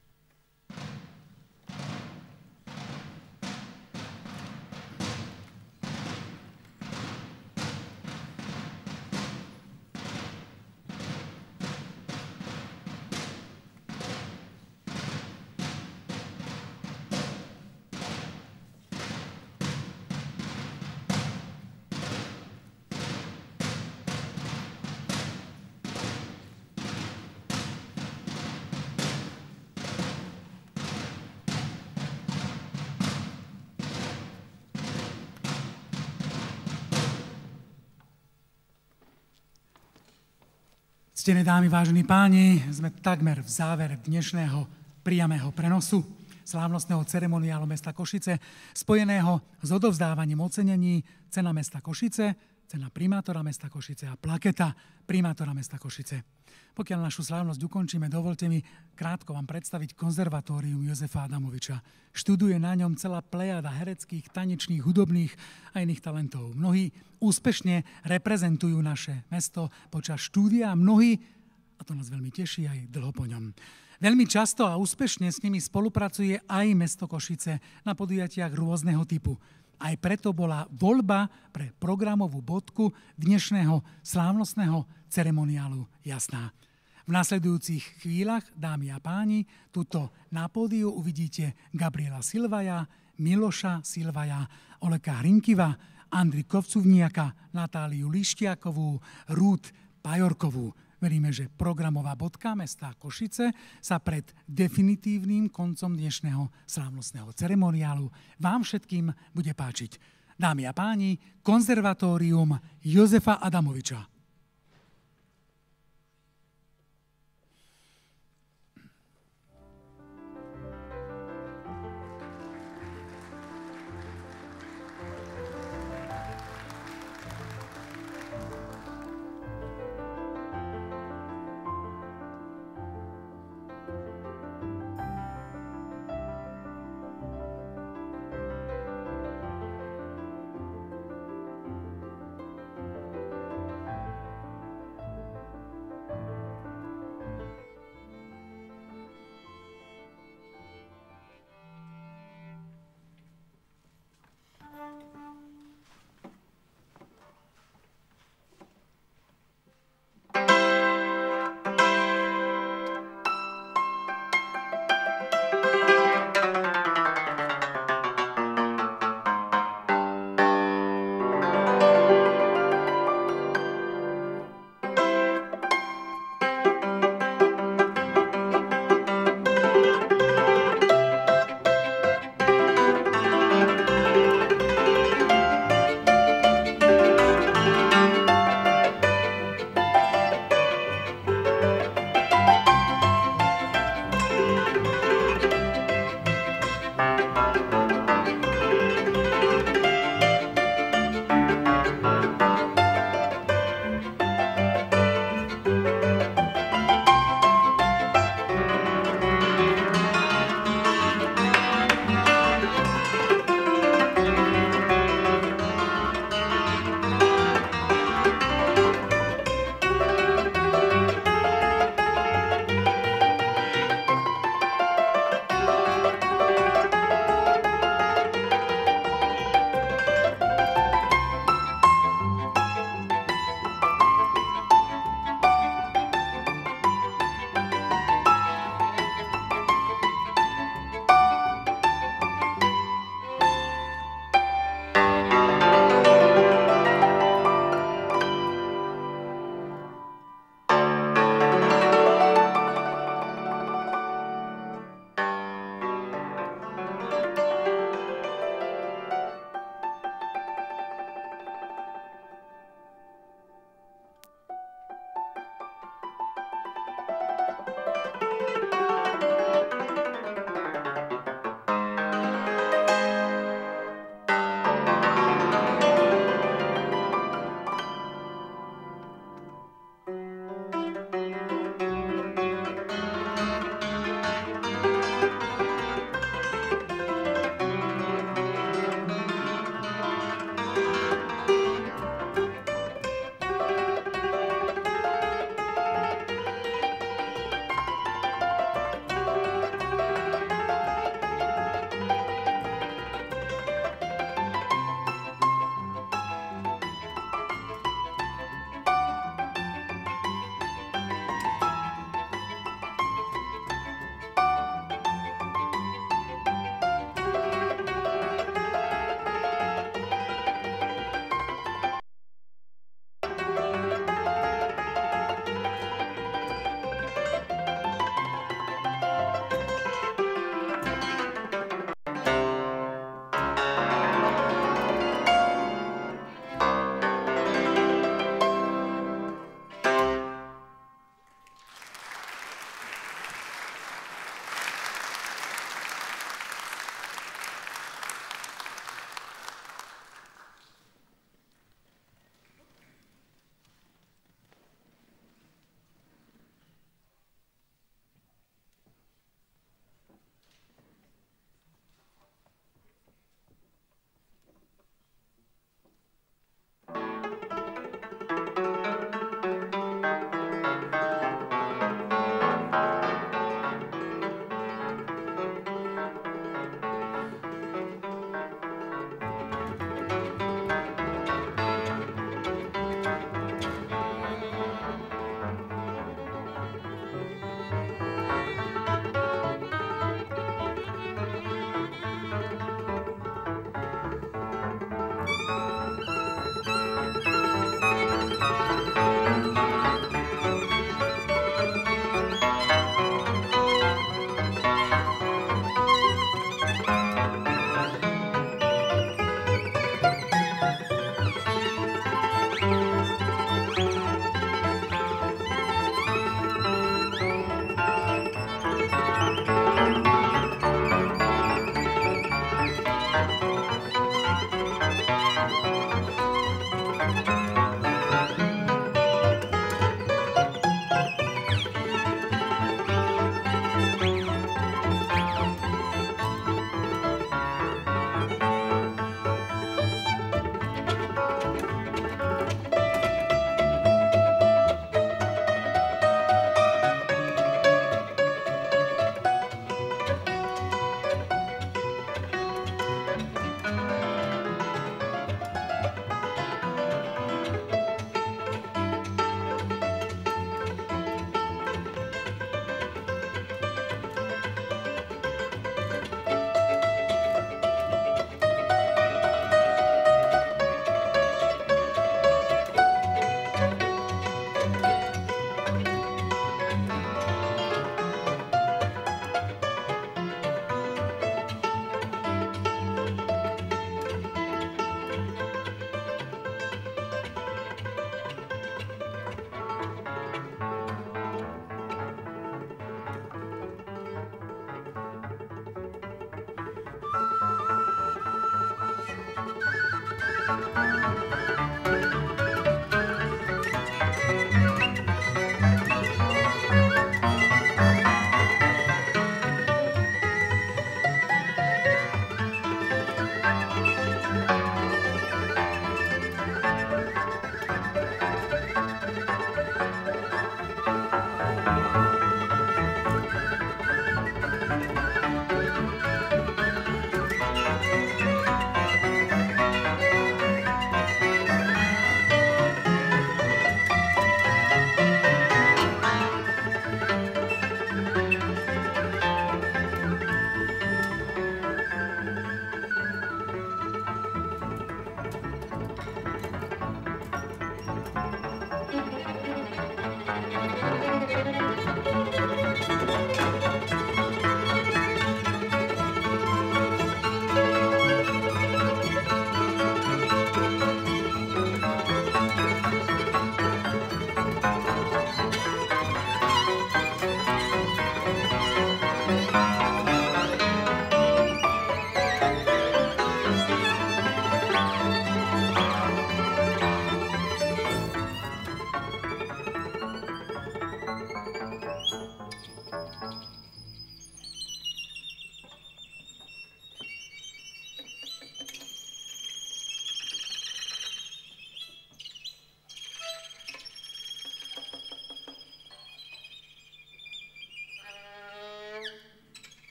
Ctené dámy, vážení páni, sme takmer v závere dnešného priamého prenosu slávnostného ceremoniálu mesta Košice, spojeného s odovzdávaním ocenení cena mesta Košice, cena primátora mesta Košice a plaketa primátora mesta Košice. Pokiaľ našu slávnosť ukončíme, dovolte mi krátko vám predstaviť konzervatórium Jozefa Adamoviča. Študuje na ňom celá plejada hereckých, tanečných, hudobných a iných talentov. Mnohí úspešne reprezentujú naše mesto počas štúdia a mnohí, a to nás veľmi teší, aj dlho po ňom. Veľmi často a úspešne s nimi spolupracuje aj mesto Košice na podujatiach rôzneho typu. Aj preto bola voľba pre programovú bodku dnešného slávnostného ceremoniálu jasná. V nasledujúcich chvíľach, dámy a páni, tuto na pódiu uvidíte Gabriela Silvaja, Miloša Silvaja, Oleka Hrinkiva, Andri Kovcuvniaka, Natáliu Lištiakovú, Rút Pajorkovú. Veríme, že programová bodka mesta Košice sa pred definitívnym koncom dnešného slávnostného ceremoniálu vám všetkým bude páčiť. Dámy a páni, konzervatórium Jozefa Adamoviča.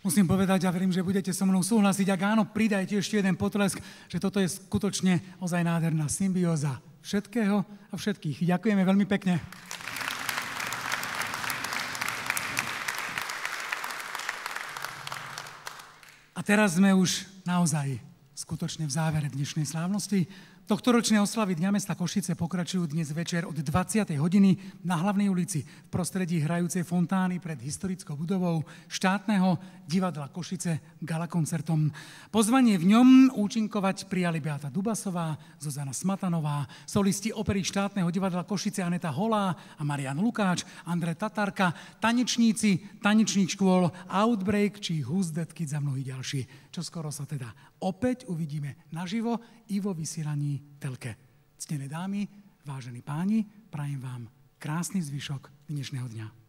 Musím povedať, a verím, že budete so mnou súhlasiť, ak áno, pridajte ešte jeden potlesk, že toto je skutočne ozaj nádherná symbióza všetkého a všetkých. Ďakujeme veľmi pekne. A teraz sme už naozaj skutočne v závere dnešnej slávnosti. Tohtoročné oslavy Dňa mesta Košice pokračujú dnes večer od 20. hodiny na Hlavnej ulici v prostredí hrajúcej fontány pred historickou budovou štátneho divadla Košice galakoncertom. Pozvanie v ňom účinkovať prijali Beata Dubasová, Zuzana Smatanová, solisti opery štátneho divadla Košice Aneta Holá a Marian Lukáč, Andrej Tatárka, tanečníci, tanečných škôl Outbreak či Who's That Kids a mnohí ďalší. Čoskoro sa teda opäť uvidíme naživo i vo vysielaní telke. Ctené dámy, vážení páni, prajem vám krásny zvyšok dnešného dňa.